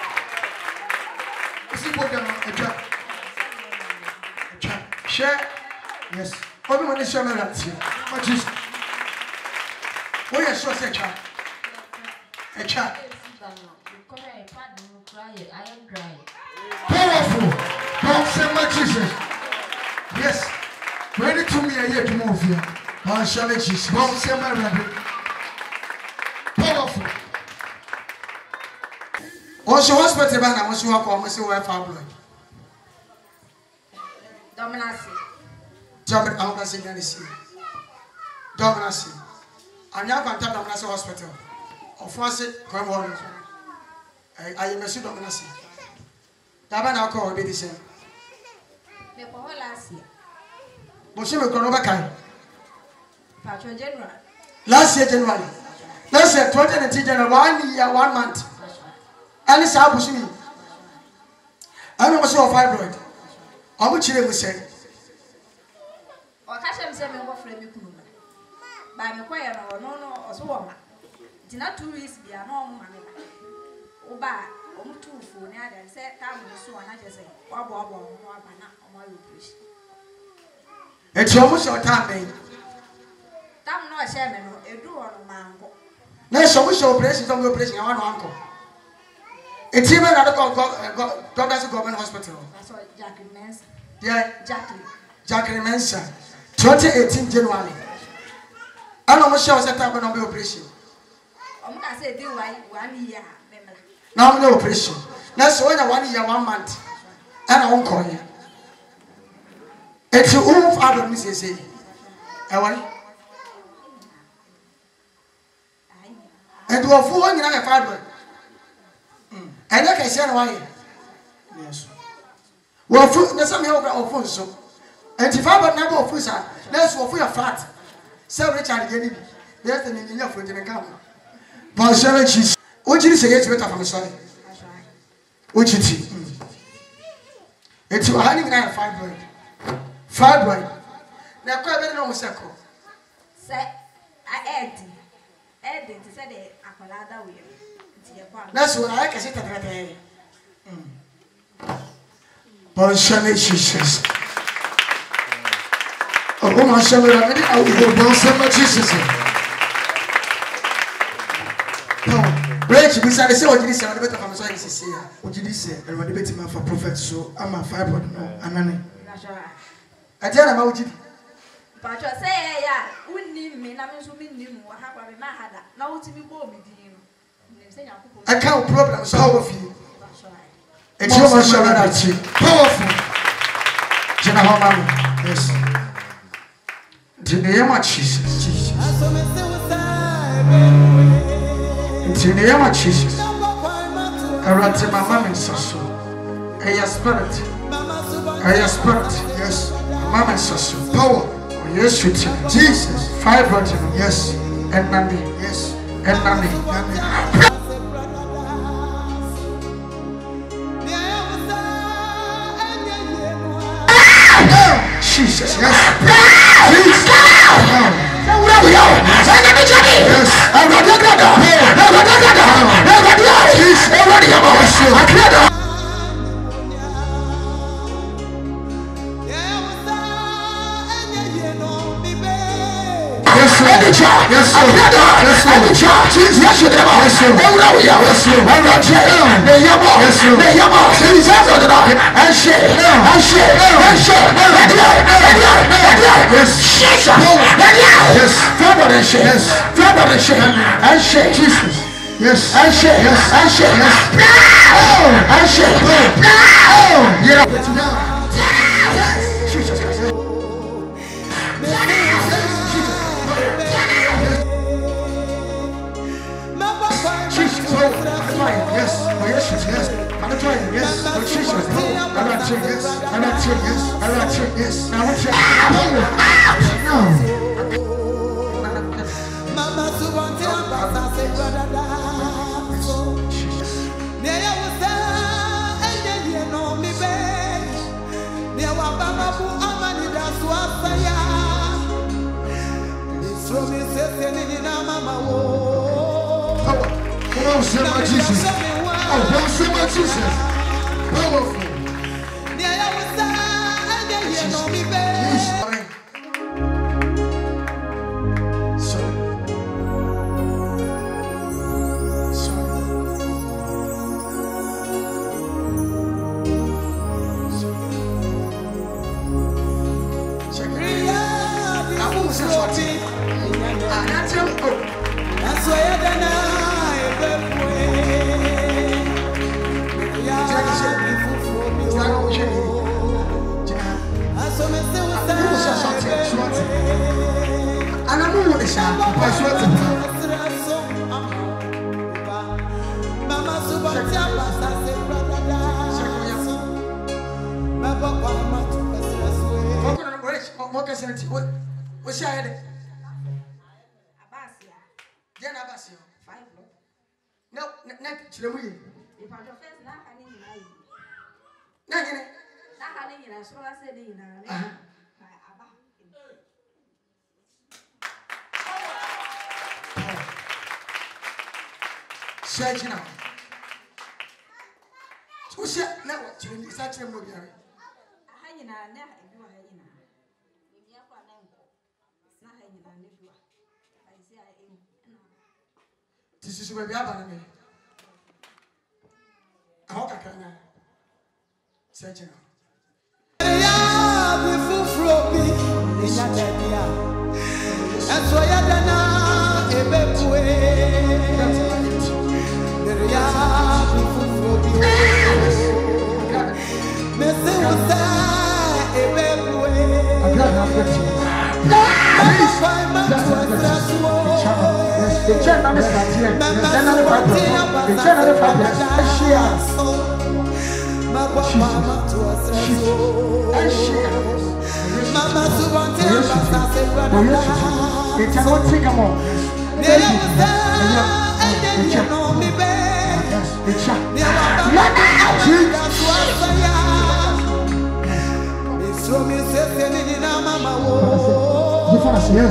Aussi pour dire un chat. Chat. Share. Yes. Obi mo ni share me right here. My Jesus. Oh yeah, sure say chat. A chat. Powerful. Paul said my Jesus. Yes. Ready to me a year to move here. I shall let you see. Paul said my rabbit. Powerful. What's your hospital banner? What's your call? What's your wife? Dominacy. Dominacy. I'm not saying anything. Dominacy. I'm not going to tell Dominacy Hospital. Of course, come on. I am a suit Dominacy. Dabana call will be the same. Last year. But she will go over kind. January. Last year, January. Last year, twenty nineteen January, one year, one month. And it's how pushing me. I know what's your fibroid. How much you will say? Or catch him seven more from you. By the choir, or no, no, or so. It's not two weeks be a normal money. Oba, or two for near and said, Time was so, and I just say, Bob, Bob, or my push. It's almost your time, babe. Tam no share me no edu on mango. Na show show operation some operation I want uncle. A team at the Doctor's Government Hospital. That's what Jackie Mensa. Yeah, Jackie. Jackie Mensa. twenty eighteen January. I know Michelle set up an operation. I'm going to say do one year. Now no operation. That's when I one year, one month. And I won't call you. It's your own father, Missus A. I want and to a fool in a father. And like I said, why? Yes. Well, there's some yoga of food so. And if I have a number of foods, let's go for your fat. So Richard Genny, there's an engineer for the camera. But Sarah cheese. What did you say? It's better from the sun. Which it is. It's a honey and a fibroid. Fibroid. Now, quite better than circle. Say, I add. Add it to say the Apolada will. That's what I can say to that. But Sarah Jesus. Oh, my son, I will go some Jesus. Rich, we said, say what you say, I'm better from the say. What you say, and what debate for prophet, so I'm a fiber, no, and none. I tell him about you. But you say, yeah, wouldn't me, I'm assuming you will have a man. Now to be born with you. I can't problem, so how of you? It's your man, powerful. General Mamma, yes. In the name of Jesus. Jesus. In the name of Jesus. I write to my mom and sister. A spirit. A spirit. Yes. Mama and sister. Power. Yes, you tell. Jesus. Fibroid. Yes. And Nami. Yes. And Nami. Jesus. Yes. Jesus. Yes, I shake, yes, I shake, yes. Oh, I shake, oh, yeah. Jesus Christ. Jesus, oh, I'm trying, yes, oh, yes, yes, I'm trying, yes, oh, Jesus, oh, I'm not sure, yes, I'm not sure, yes, I'm not sure, yes, I want to, no. Mama, to want to have say, brother. Oh, so much Jesus. Oh, so much Jesus. Powerful. What's your head? Abasia. Then Abasia. Five. No, not to the wheel. If I don't face not having you. Not having you, so I said, you know. Search now. Who's that? Now, it's actually a movie. I know, never do I. This is where we are. I hope I can. Search now. That's why I done a baby. There ya be full Mese was a baby. I got half the the channel is not here. The channel is not here. The channel is not here. Mama to want to it's a good thing more. There was and then you know me better. It's a it's so me saying in mama wo. Yes.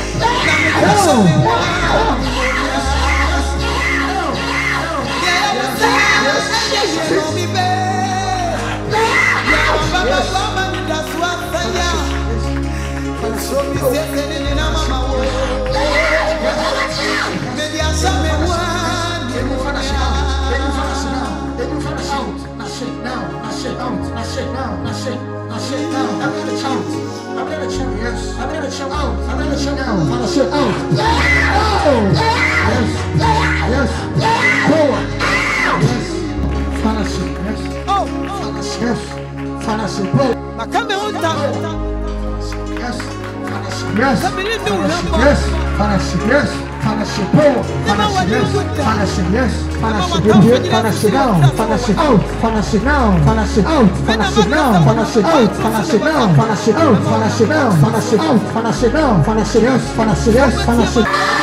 Yes, yes, yes, fantasy, yes, fantasy, power, fantasy, yes, fantasy, yes, fantasy, fantasy now, fantasy out, fantasy now, fantasy out, fantasy now, fantasy out, fantasy now, fantasy out, fantasy now, fantasy out, fantasy now, fantasy yes, fantasy yes, fantasy.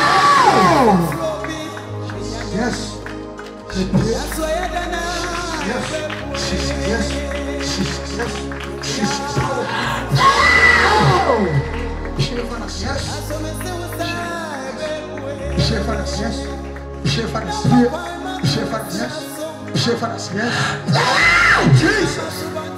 Yes, yes, yes, yes, yes. Yes. Shepherdess, yes. Shepherdess, yes. Shepherdess, yes. Shepherdess, yes. Jesus.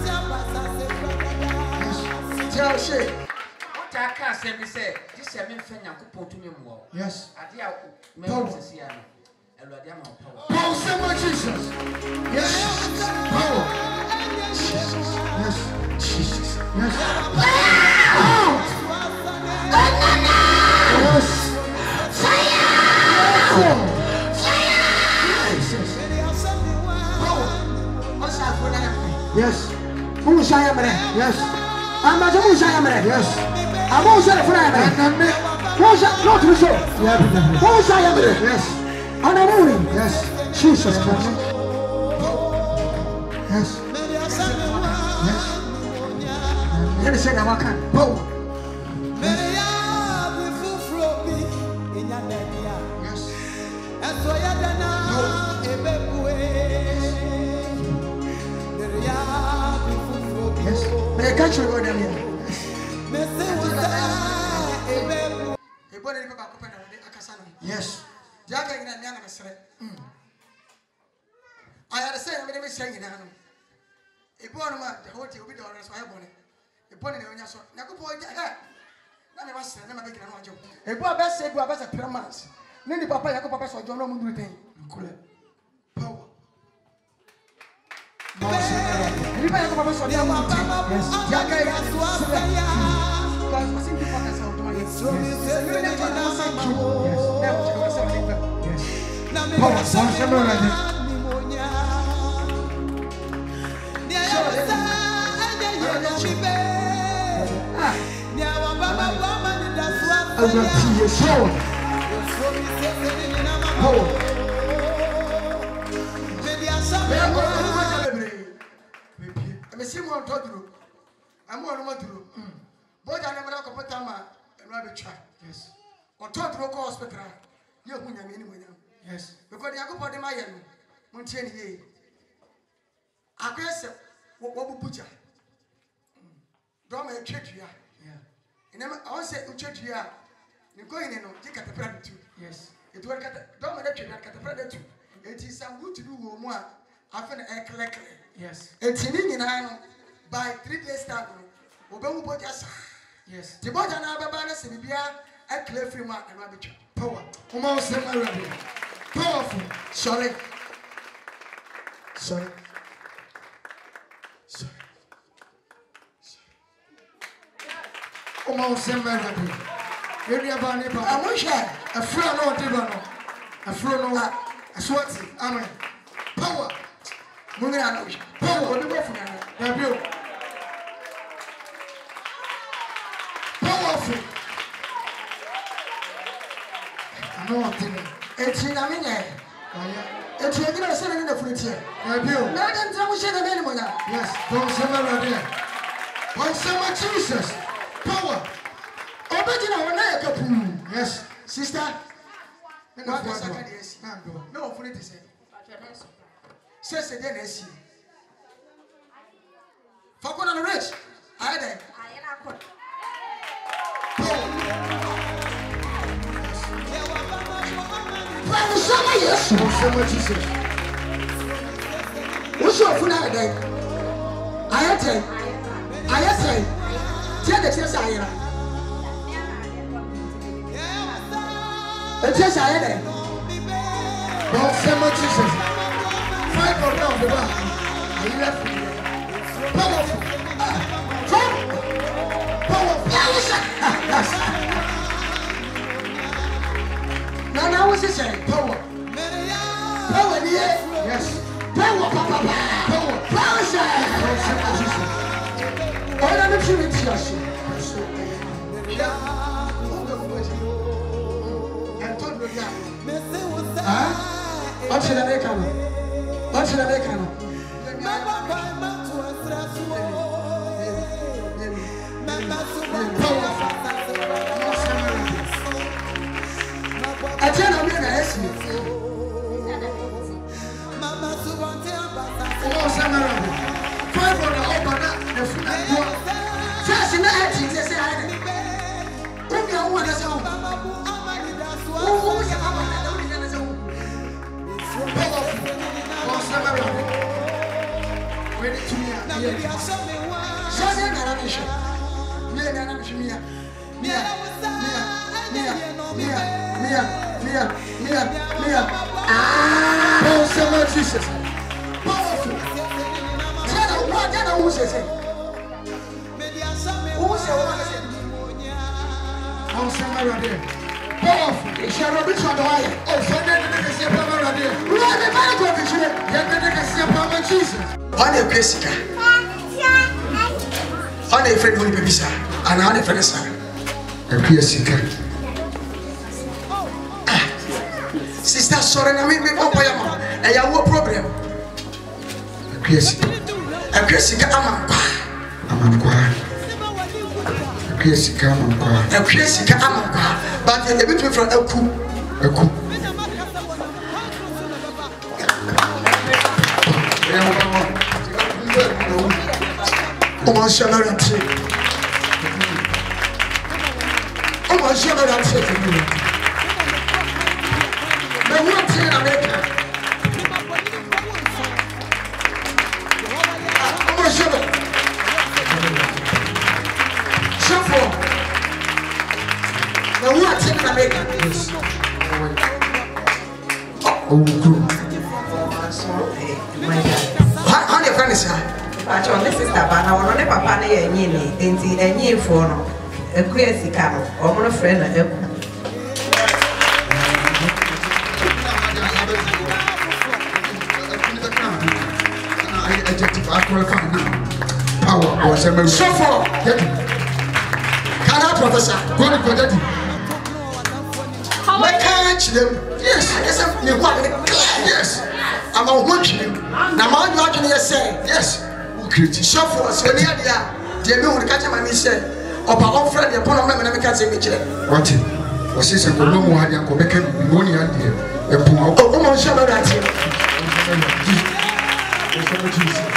Yes. Tell she. What I can't say, me say, this is a man friend and couple to me more. Yes. I dear, power. Power, say my Jesus. Yes. Power. Yes. Jesus. Yes. Out. Yes. Fire! Fire! Yes. Who shall I am? Yes. I'm a who shall I am? Yes. I'm also a friend. Who shall not do so? Who shall I am? Yes. And I'm moving. Yes. Jesus Christ. Yes. Yes. Let me say that I can. Power. Yes. May I catch you over there? Yes. I had a say, I'm going to say, you know, a born man, the whole thing will be done as I have one. A born in your son, Naku boy, I never said, never making a joke. A boy best said, was a pyramid. Nini papa yako papa so John Mundu retain. Kule. Power. Nipa yako papa so John Mundu. Yes. Yaka yako suwa. Because I think people can sound money. Yes. Yes. Yes. Power. Power. I will see your soul. I'm see more to do. I'm more to do. But I never got a time and rabbit trap. Yes. Or talk to local hospital. You wouldn't have any. Yes. Because I go for the Mayan. Montaigne. I guess what will put you? Don't make church here. Yeah. And I say, church here. You go in and take at the planet too. Yes. It will get don't let you at the planet too. It is some good to do more. After a collect. Yes. It's in by three days time. Obey Bojas. Yes. The Bojan Ababana Sibia, I clear free man and rabbit. Power. Uma was semi rabbit. Powerful. Sorry. Sorry. Sorry. Uma was semi rabbit. Area Barney. I'm not sure. A friend or Tibano. A friend or a swati. Amen. Power. Munga. Power. What do you want? Powerful. I know what thing. It's in a minute. It's a good son in the fruit here. I do. Not until we share the minimum. Yes, don't say my idea. Don't say my Jesus. Power. Original when I come. Yes, sister. No, no, for it to say. Says the dead is. Falcon on the rich. I had it. Yes, so much Jesus. What's your food out there? I had ten. I had ten. Tell the chest I am. The chest I had. Don't say much Jesus. Fight for now, the bar. I left me. Powerful. Powerful. Now, now, what's he saying? Power. Power, yeah. Yes. Power, papa. Power. Power, sir. All of them should be tears. Huh? What's in America? What's in America? I tell you, I ask you. Oh, Samara. Five on the open the food and go. First in the eighteen, they say, I don't know what is on. Oh, yeah, I don't know what is on. Oh, Samara. Ready to me. So then, I don't know. Me, I don't know. Me, me, me, me. Mia, Mia, Mia. Ah! Oh, so much Jesus. Powerful. Tell them what, tell them who says it. Who says it? Oh, Samara there. Powerful. Shall we try to hire? Oh, so then they can see a Samara there. We are the man of the children. Then they can see a Papa Jesus. On a Jessica. On a friend who will be sir. And on a friend, sir. A Jessica. Sister, sorry, I mean, me papa yama. I have a problem. A crazy, a crazy amampa, amampa, a crazy amampa, a crazy amampa. But a bit from a coup, a coup. Oh, my shallow tree. Oh, my shallow tree. The one thing in America. I'm going to show you. Show for. The one thing in America. Yes. Oh, good. How do you find this? Actually, this is the band. I want to papa na ye nyini. Enti enyi fo no. Ekuya sika no. Omo no friend na eku. Power or seven. So far, can I professor? Go to the daddy. I catch them. Yes, yes, you want it. Yes, I'm a watching. Now, my watching you say, yes, okay. So far, so near the dear, no one catch my mission. Or my own friend, upon a man, and I can't say, what? Was this a no more? I go back and money and dear. Oh, my shabbat at you.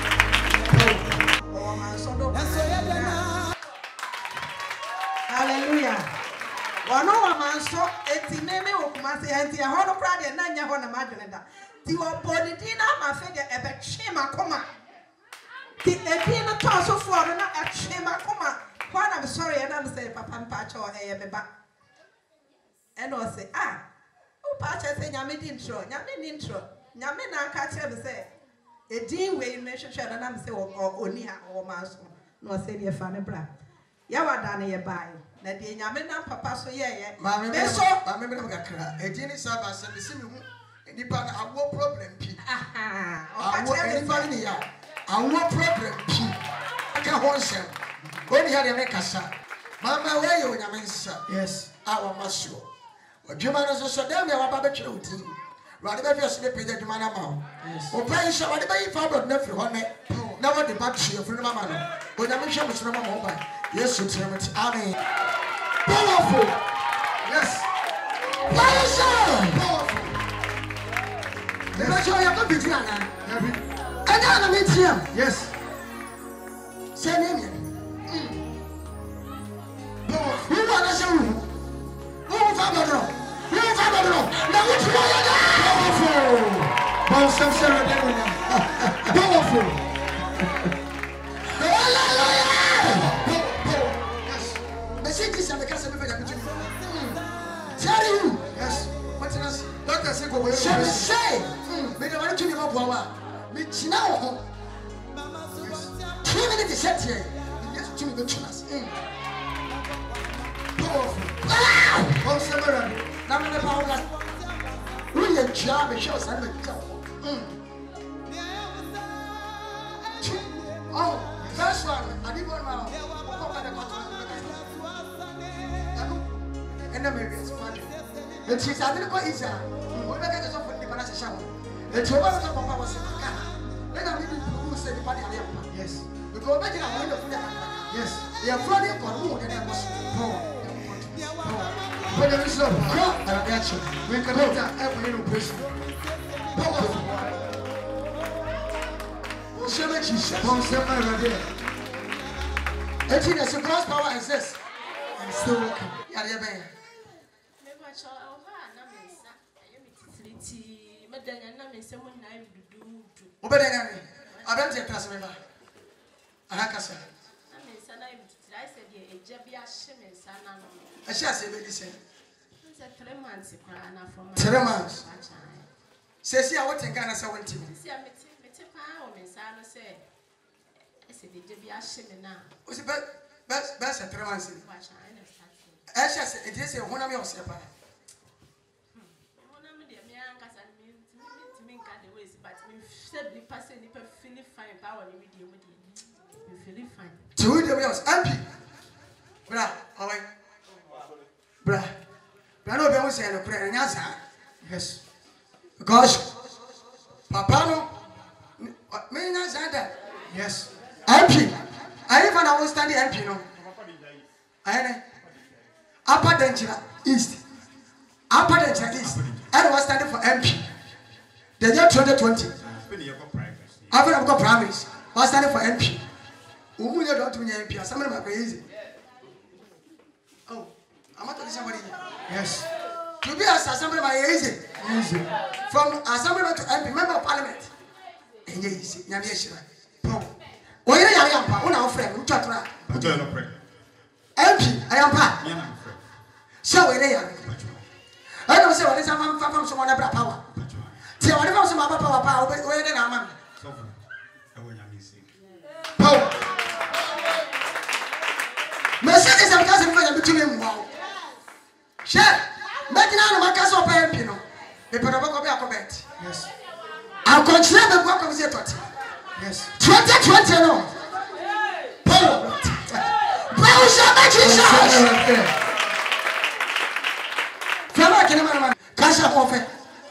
Hallelujah. One of my so eighty name of Kumasi and the Hono Pradi and Nanya Hona Madrenda. The Bonidina, my figure, a bit shema coma. The Edina Tosso for a shema coma. When I'm sorry, and I'm saying Papa Pacho or a beba. And I say, ah, oh, Pacha say, Yammy intro, Yammy intro, Yammy now catch him say, a dean way in nation share and I'm say, or only or mass, no, say, dear Fanny Bra. Yawa done a buy. Na de nyame na papa so ye ye ma me me so ma me me kakra ejini saba se me simi hu nipa na awo problem pi aha awo nipa ni ya awo problem pi aka ho nsem oni ha de me kasa mama we ye onyame nsa yes awa maso odwuma no so so dem ya waba be twere odi wade be fiase be pege dwuma na ma yes o plan sha wade be yi fa bro na fi ho ne na wade ba tue furu mama no onyame hwe mo so mama ho ba yes utremati amen. Powerful. Yes. Powerful. Powerful. Let's show you a bit now. And now I'm in here. Yes. Say name. Powerful. Who want to show you? Who found the room? Who found the room? Now which one are you? Powerful. Powerful. Powerful. Tell you, yes. What is Doctor Seko? Shall we say? Me the one to me more power. Me now. Two minutes set here. Yes, two minutes to us. Powerful. Ah! Oh, Samara. Now me the power. We are job. Show us how to go. Oh, first one. I didn't want to. And the Marians, and she's a little easier. When I get us off with the Panasa shower, and to one of the Papa was in then I really who said the body. Yes, you go back in a window for them. Yes, they are flooding for more than I was poor. When there is no power, I got you. We can hold that every little person. Powerful. Seven Jesus, one seven right there. eighteen as a cross power exists. And still working. Yeah, yeah, man. Obedengani, abante class member. Ahakasa. I said, "Yeah, Jebby Ashim sana no." I shall say, "Baby, say." Three months, from three months. Say, "See, I want to Ghana seventy." See, I met met a power, Miss Anna said. I said, "Jebby Ashim now." Was it best, best, best at three months? I shall say, "It is a one of your sepa." To the wheels, M P. Bra, alright. Bra, Bra, no, I was saying a prayer and answer. Yes. Because Papa, no, me not that. Yes. M P. I even I was standing M P, no. I Upper Denchira East. Upper Denchira East. I was standing for M P. The year twenty twenty. After I've got primaries, I was standing for M P. Who don't do M P? Somebody might be easy. Oh, I'm not telling somebody. Yes. To be as somebody might be easy. Easy. From assembly to M P, member of parliament. And yes, Yamiashira. Oh, why are you a one of friend? Who talk to M P, I am pa. So where they are. I don't say what is a man from someone about power. Tell what about some other power power where they are. Power. Mercedes and cousin for between him. Wow. Share. Making out of my castle of M P. No. The Panaboco be a comment. Yes. I'll consider the work of the yes. twenty twenty. No. Power. Power shall make you shout. Cash up off it.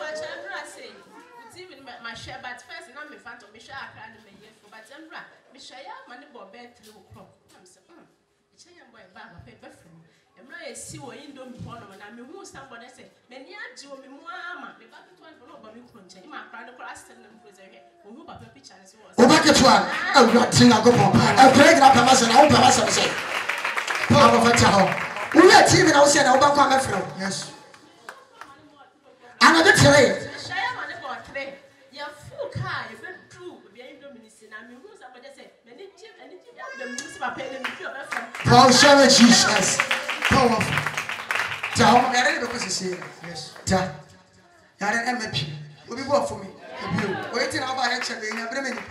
My share, but first, I'm in front of me. I can't be here for but I'm right. Michelle, money bought bed through crop. I'm so, um, it's a young boy, Baba, paper from. And I see what you don't want, and I'm who somebody say, many are doing me, Mamma, the back to one for nobody couldn't. My brother crossed and preserve it. Who got a picture as well. Oh, back at one. I'm not seeing a go for a great up a master. I hope I must say. Power of a child. We are team and I'll say, I'll back on my friend. Yes. Another trade. Your full car, you went through behind the ministry. I mean, who's up there? Say, many chip and it the music paying them. Power, Jesus. Powerful. Ta o me yare be ko sisi. Yes. Ta. Yare M P. Obi bo for me. Obi o. O yeti na ba he che be nya bre me nipa.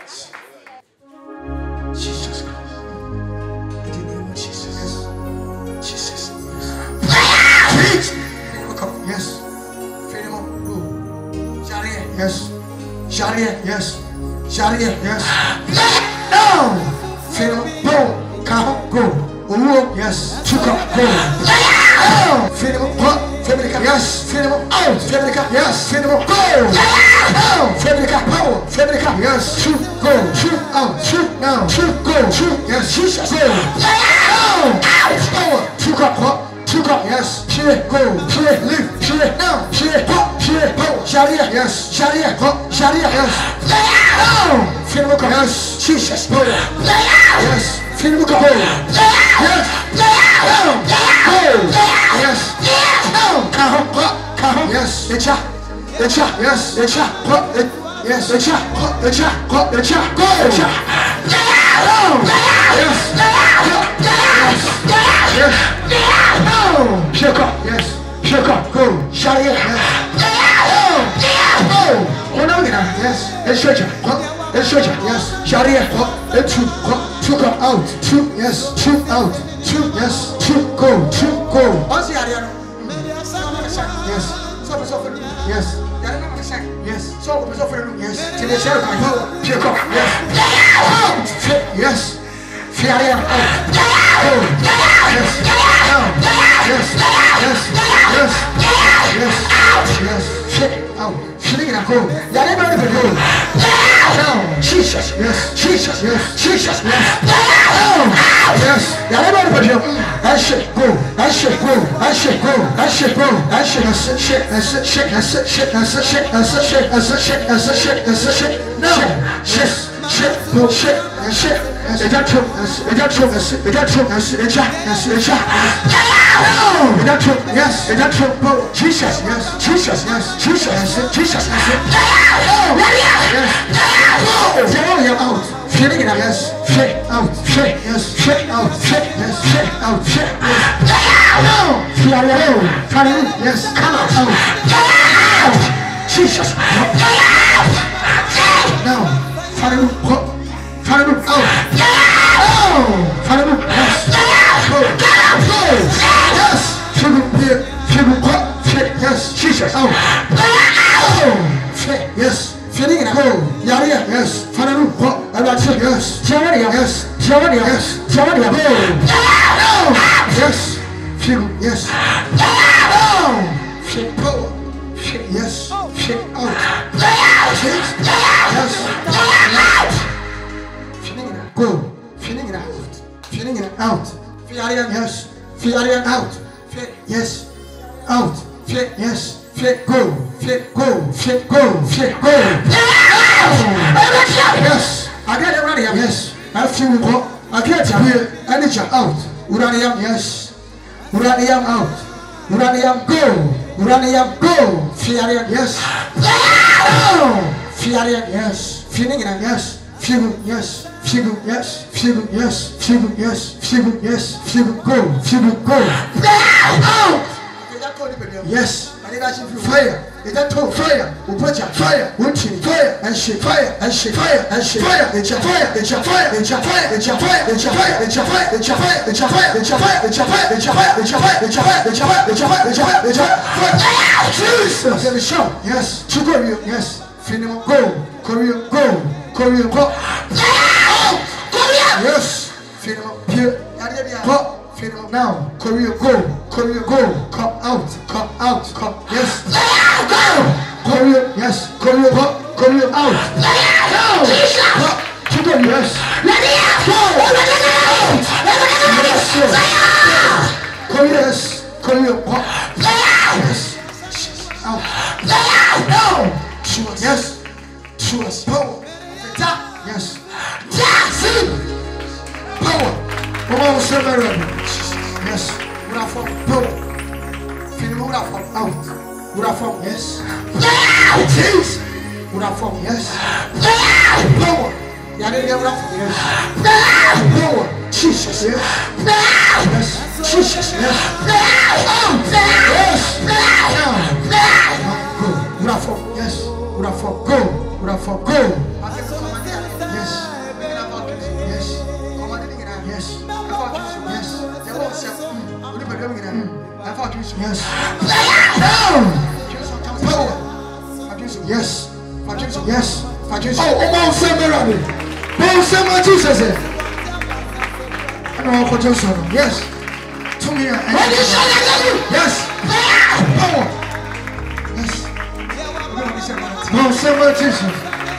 Jesus Christ. In the name of Jesus. Jesus. Preach. Come. Yes. Finish. Go. Sharia. Yes. Sharia. Yes. Sharia. Yes. No. Finish. Boom. Come. Go. Oh. Yes. Chuka. Go. Oh. Finish. What? Finish. Yes. Finish. Out. Finish. Yes. Finish. Go. Oh. Finish. Power. Finish. Yes. Shoot. Go. Shoot. Out. Shoot. Now. Shoot. Go. Shoot. Yes. Jesus. Go. Oh. Power. Chuka. What? Chuka, yes, share, go, share, live, share, now, share, pop, share, go, Sharia, yes, Sharia, pop, Sharia, yes, now, Filmuka, yes, Jesus, go, yes, Filmuka, go, yes, now, go, yes, now, Kaho, pop, Kaho, yes, Echa, Echa, yes, Echa, pop, yes, Echa, pop, Echa, pop, Echa, go, Echa, now, yes, yes, yes. No! Shake up, yes. Shake up, go. Sharia, yes. Oh! Oh! No, yes. Let's stretch it. Let's stretch it, yes. Sharia, let's shoot. Shoot out. Shoot, yes. Shoot out. Shoot, yes. Shoot, go. Shoot, go. What's the idea? Yes. So, so, yes. Yes. So, so, yes. Till they share my power. Shake up, yes. Yes. Sharia, out. Go. Yes. Down. Yes. Yes. Yes. Yes. Yes. Shit. Out. Shitting and go. Yeah, they know the go. Down. Jesus. Yes. Jesus. Yes. Jesus. Yes. Down. Yes. Yeah, they know the go. That shit go. That shit go. That shit go. That shit go. That shit. That's it. Shit. That's it. Shit. That's it. Shit. That's it. Shit. That's it. Shit. That's it. Shit. That's it. Shit. That's it. Shit. No. Shit. Shit. No shit. That's shit. Is that true? Is that true? Is that true? Is that Yes, is that no? Is that true? Yes. Is that true? Jesus. Yes. Jesus. Yes. Jesus. Yes. Jesus. Yes. Yes. Throw him out. Feeling it out. Yes. Shake out. Shake. Yes. Shake out. Shake. Yes. Shake out. Shake. No. Feel it out. Feel it. Yes. Come out. Out. Jesus. Now. Feel it. Feel it out. Oh. Feel it. Yes. Go. Go. Yes. Feel here. Feel what? Yes. Jesus. Oh. Oh. Shake. Yes. Feeling it. Go. Yaria. Yes. Feel it. What? Yes. Jawaria. Yes. Jawaria. Yes. Jawaria. Go. No. Yes. Feel. Yes. No. Shake. Power. Shake. Yes. Shake out. Shake. Yes. Feeling it. Go. Feeling it out. Feeling it out. Feeling yes. Feeling out. Yes. Out. Yes. Go. Go. Go. Go. Yes. I get it ready. Yes. I feel go. I get it. Energy out. Uranium. Yes. Uranium out. Uranium go. Uranium go. Feeling yes. Feeling yes. Feeling it yes. Feel yes. Feel yes. Feel yes. Feel yes. Feel yes. Feel go. Feel go. Out. Yes. Fire. Is that too fire? Upacha fire. Winching fire and shit fire and shit fire and shit fire. It's a fire. It's a fire. It's a fire. It's a fire. It's a fire. It's a fire. It's a fire. It's a fire. It's a fire. It's a fire. It's a fire. It's a fire. It's a fire. It's a fire. It's a fire. It's a fire. It's a fire. Jesus. Let me show. Yes. To go. Yes. Finimo go. Korea go. Korea go. Yes. Finimo here. Go. Now, Korea go, Korea go, come out, come out, come, yes, go, Korea, yes, Korea go, Korea out, now, go, Korea, yes, go, yes, Korea, yes, Korea go, yes, out, now, yes, yes, power, yes, power. Vamos a hacer yes. Would have from power. Feeling would have from out. Would have from yes. Yes. Would have from yes. Power. Power. Jesus. Yes. Jesus. Yes. Yes. Yes. Go. Go. Go. Yes. Yes. Yes. Yes. Yes. Yes. Yes. Oh, oh, Samuel. Oh, Samuel, Jesus. I know what you're saying. Yes. To me. Yes. Power. Yes. Oh, Samuel, Jesus.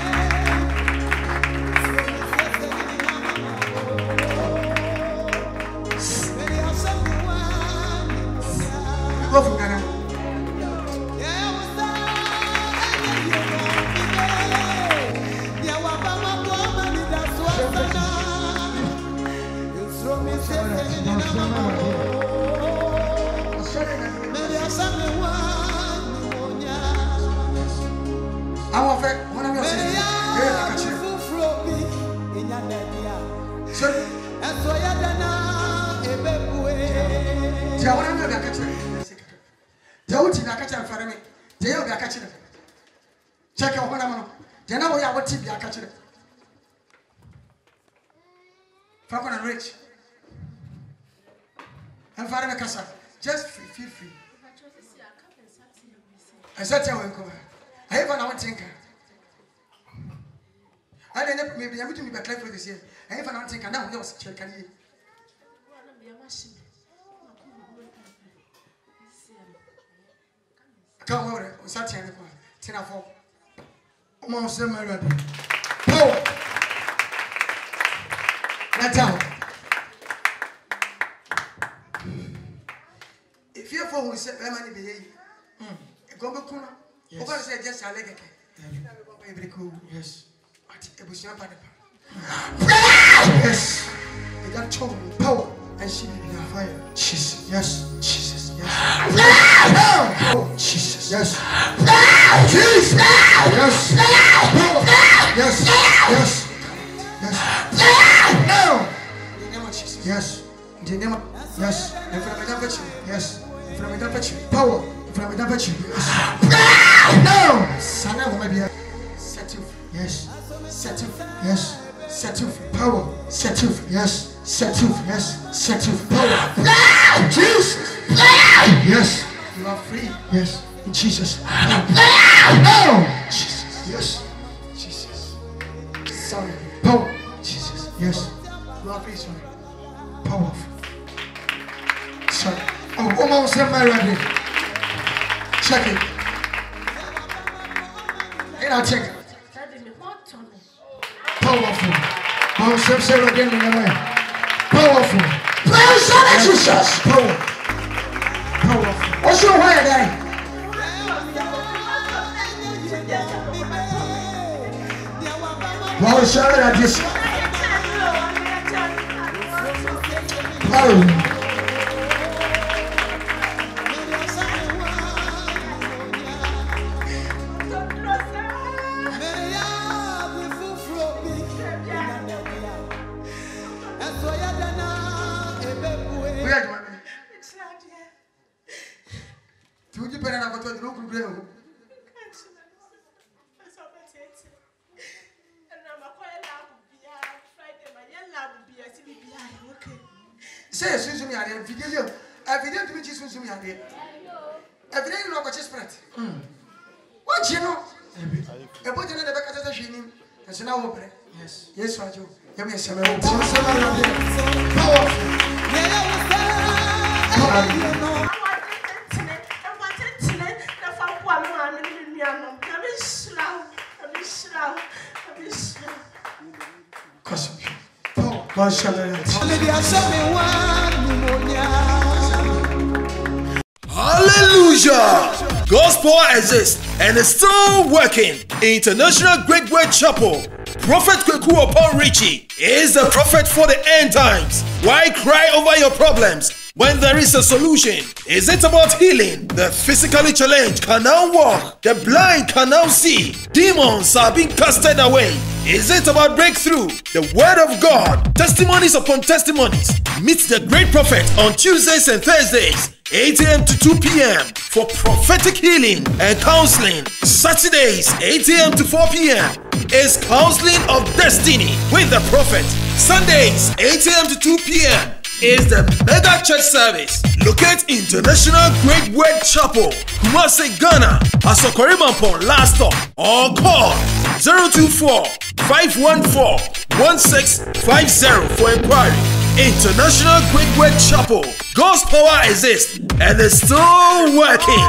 Love you, Nana. I want to one of your sisters. Check out what I'm on. Then I will have a T V. I catch it. Falcon and Rich. And Father Casa. Just free, feel free. I said, I will come. I have an thinker. I didn't maybe I'm to be back for this year. I have an thinker now. No, check can you? Come over. Saturday. Ten of four. Come on, Samuel. Power. Let's out. If you're for who said, I'm going to be here. Go back. Yes. Over say just a leg again. Yes. It was your body. Yes. They got trouble, power, and she be on fire. Jesus. Yes. Jesus. Yes. Oh, Jesus. Yes. Jesus. Yes. Power. Yes. Yes. Yes. No. In the name of Jesus. Yes. In the name of yes. In front of the virtue. Yes. In front of the virtue. Power. From the virtue. No! Sana will be set you. Yes. Set you. Yes. Set you. Power. Set you. Yes. Set you. Yes. Set you. Power. Jesus. Yes. You are free. Yes. In Jesus. No! Jesus. Yes. Jesus. Sorry. Power. Jesus. Yes. You are free. Sorry. Powerful. Sorry. Oh, almost everybody. Check it. And I'll check it. Powerful. I'll say it again in the way. Powerful. Praise Jesus. Power. Powerful. What's your way there? I'll shout it at this. Power. Say, Susan, I have video. I video to me, Jesus, I have it. Every day, you know what you spread. What you know? A boy in the back of the machine, and so now open. Yes, yes, I do. Give me a seven. Hallelujah! God's power exists and is still working. International Great Word Chapel. Prophet Kweku Opon Richie is the prophet for the end times. Why cry over your problems When there is a solution, is it about healing? The physically challenged can now walk. The blind can now see. Demons are being casted away. Is it about breakthrough? The word of God. Testimonies upon testimonies. Meet the great prophet on Tuesdays and Thursdays, eight a m to two p m for prophetic healing and counseling. Saturdays, eight a m to four p m is Counseling of Destiny with the prophet. Sundays, eight a m to two p m is the mega church service. Locate International Great Word Chapel, Kumasi, Ghana, Asokorimampon, last stop, or call zero two four, five one four, one six five zero for inquiry. International Great Word Chapel. God's power exists and is still working.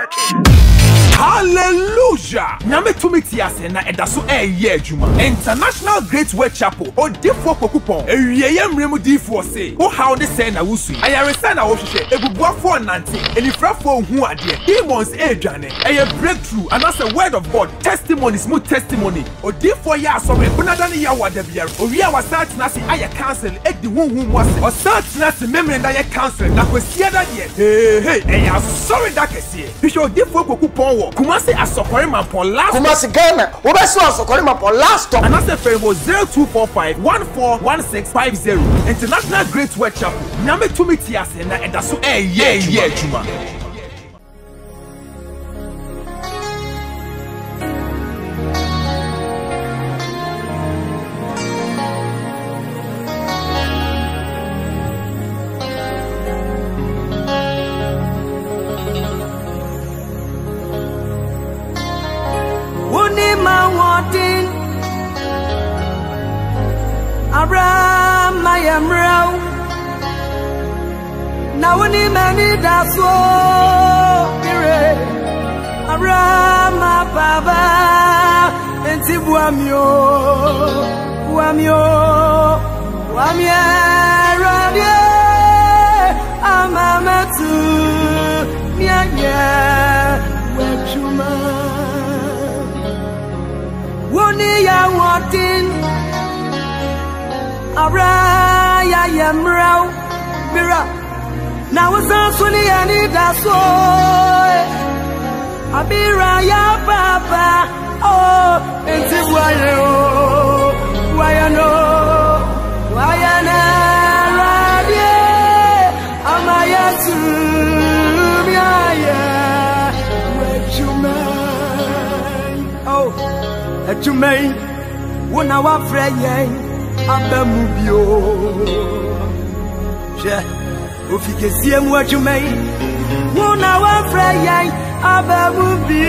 Hallelujah! Nyame tumi ti ase na edaso eye adwuma. International Great Word Chapel odifo kokupon. Ewieye mremu difo se. Wo how de say na wusu. Ayaresa na wo hwehwe. Ebubuafo nante. Enifrafo hu ade. Demons edwane. Eye breakthrough and as a word of God. Testimonies mu testimony. Odifo ya asore bunada ne ya wada biar. Owi a wasat na se aye cancel edi hunhu mu ase. Osat na se memre da ye cancel na kwesiada de. Hey hey, eye asore da kese. Bisho odifo kokupon wo. Kumasi Asokorimampon last Kumasi Ghana. Obeso Asokorimampon last stop. And that's the phone was zero two four five, one four one six five zero. International Great Word Chapel. Nyame tumi ti ase na edaso eh yeah yeah juma. Now when he many that's so Arama Baba and Tibuamio Wamio Wamia Rabia Amamatu Mianya Wechuma Woni ya watin Araya Yamrau Mira now was Sunny and it that's so Abira ya Papa oh and Tibuayo Wayano Wayana Rabia Amayatu Miaya Wechuma oh Echuma Wona wa Freyen Abamubio Je Ofigesie mu adwumai wona wa frayan ababubi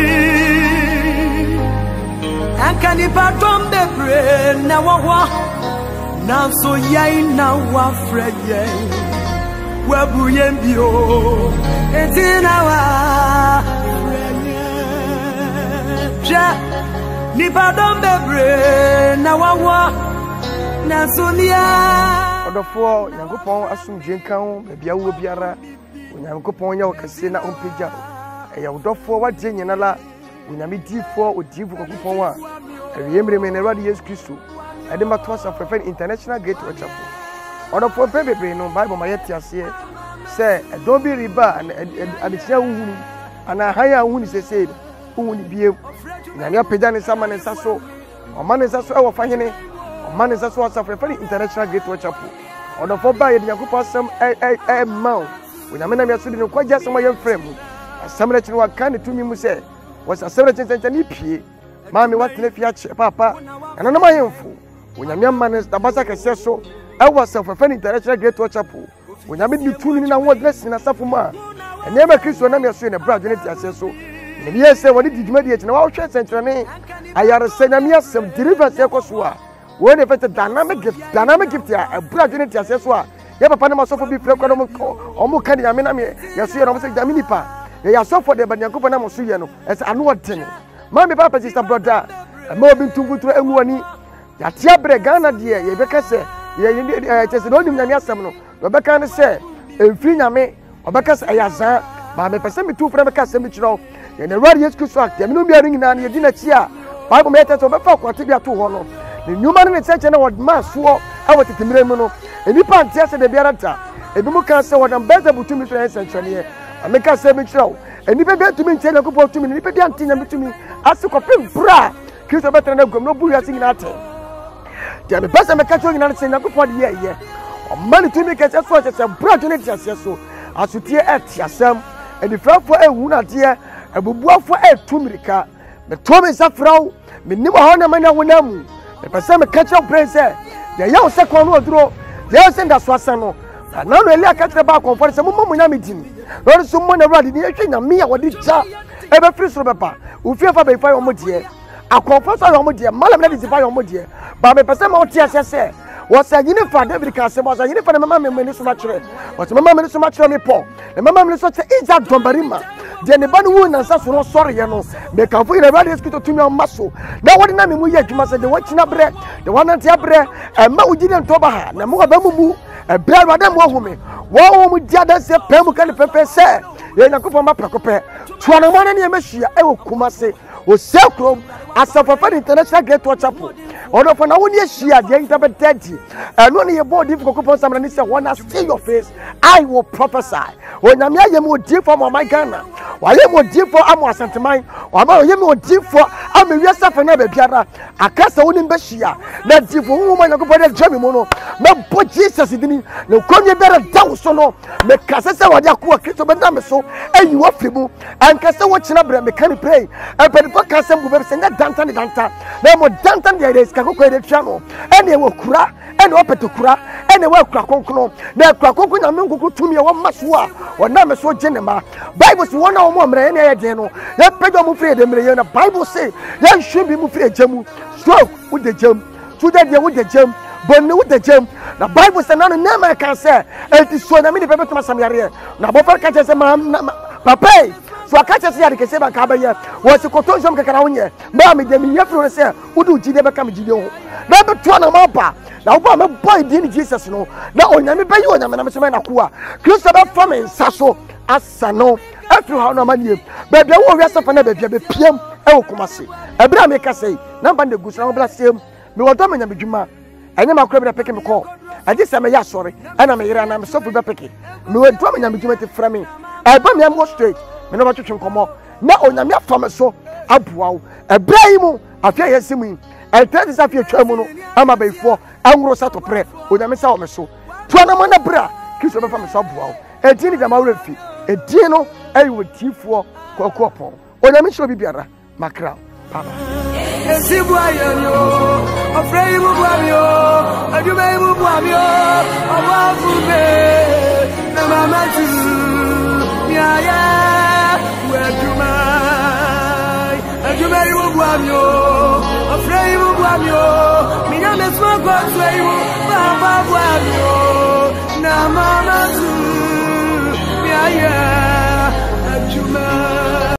ankani batom bebre na wawa na so yan na wa frayan wabuyen bio etina wa frayan ja ni batom bebre na wawa na so nia Odofo Nyankopon asumdwe kan bia wo biara Nyankopon nya wakase na ompeja eya odofo wade nyina la onyame difo odivu kokopon wa ewemreme na Awurade Yesu Kristo ade mato asafrefen International Great Word Chapel odofo bebebe no Bible ma yete ase se edon bi riba adechia wuhunu ana haya wuhunu sese wuhunu bie nyame apeja ne sama ne saso o ne saso e wo fahene man is also a very International Great Word Chapel. On the four by the Yakupa some a mount. When I mean, I'm still quite just my young friend. A summer to what kind of to me say was a several chance and nippy. Mammy, what left your papa, and I know my info. When a young man is the Basaka says so, I was a very International Great Word Chapel. When I made you two in a word less in a Safuma, and never Christian name your son a brother, I said so. And yes, what did you mediate in our church and training? I are a senamia some deliverance Yakosua. When if it's a dynamic gift, dynamic gift here, a brand unity as well. You have a panama so for be flexible or more candy. I mean, I mean, you see, I'm saying, Jaminipa. They are so for the Banyakupanamo Suyano as a new thing. Mammy Papa is a brother, a more been too good to anyone. Yatia Bregana, dear, Rebecca said, yeah, just an old Yamiasamno. Rebecca said, a free Yame, or Becca's Ayaza, but I person me two Rebecca Semichino, and the radius could swap, the no bearing in your dinner cheer. Bible matters of a folk, what to be a two honor. The new man in such an old mass swore, I was at the Miremono, and you can't just the Biarata. ebi mu kan se wonam beza butumi so ensenchane ameka se mi kire wo enipa be tumi ntie na kupo tumi nipa bi ante na bitumi asikopem bra Kristo betre na gom no bu yasi nyina ate dia me pesa me kacho nyina se na kupo de ye ye o mani tumi ke se so se bra jo ne tia se so asutie etiasem enifrafo ehu na de abubuafo etumirika me to me safraw me nim ho na mana wonamu me pesa me kacho praise dia ya o se kon no oduro dia o se nda so asan no na no eli akatre ba konfore se mummu nya medin no so mo na brad ni ehwe nya me ya wodi cha ebe free so bepa ufie fa be fa yo mo de akonfo so yo mo de malam na di fa yo mo de ba me pesa ma o tia se se wo se yini fa David ka se mo se yini fa na mama me me ni so ma kire wo se mama me ni so ma kire me po na mama me ni so se ija dombarima de ne ba no wu na sa so no sori ye no me ka fo ina brad eskito tumi on maso na wodi na me mu ye adwuma se de wo kina bre de wo nante abre e ma wo gidi nto ba ha na mo ba mu mu e bre ro adam wo hu me wo wo mu dia da se pe mu kan pepe se ye na ko ma prakope tuana mo na ne me hia e wo kuma se wo se krom Asafafa International Great Watch Chapel ono for na woni hia de interpretati eno ne ye body for ko samra ni se wanna see your face I will prophesy onyame ayem odi for my Ghana wayem odi for amo asanteman wama oyem odi for ame wiasa fa na ba biara akasa woni mba hia na di for hu ma yakobode jami mo no na bo Jesus dini na konye bere dawo so no me kase se wadi akwa Kristo be na me so ayi wo fimu ankase wo kina bre me kan pray e pe ko kase mbu be se nga danta ni danta na mo danta de res ka ko ko de twano ene wo kura ene wo petokura ene wo kura konkono na kura konkono na me nkuku tumi e wo maso a wona me so genema Bible si wona wo mo mre ene ye de no ya pejo mu free de mre ye na Bible say ya hwebi mu free jamu stroke wo de jam tuda de wo de jam bonni wo de jam na Bible say na no na ma kan say enti so na me de pepe tuma samyare na bo fer ka che say ma papa so akache se ya de kese ba ka ba ye wo se koton jom kakara wonye ma me de me yefro say wo du jide be ka me jide ho na be to na ma ba na wo ba me boy di ni Jesus no na onyame be yi onyame na me se na ko a Kristo be fa me nsaso asano afro ha na manie be bia wo wi asafa na be bia be piem e wo komase e bra me ka sei na ba de gusra wo bla sem me wo do me nyame dwuma enye makro be peke me ko ade se me ya sori ana me yira na me sofu be peke me wo do me nyame dwuma te fra me e ba me am go straight me no ba twetwe nkomo na onyame afa me so aboa wo e bra yi mu afia yesimu e tete sa afia twam no ama beifo anwuro sa to pre onyame sa wo me so tuana mo na bra Kristo be fa me so aboa wo e di ni da ma wura fi e di no ayi wo tifo kokko pon onyame hye obi biara makra papa Esibu ayo afrei mu bwamio aduma mu bwamio awafube na mama tu ya ya weduma aduma mu bwamio afrei mu bwamio minya mesmo kwa twei mu baba bwamio na mama tu ya ya aduma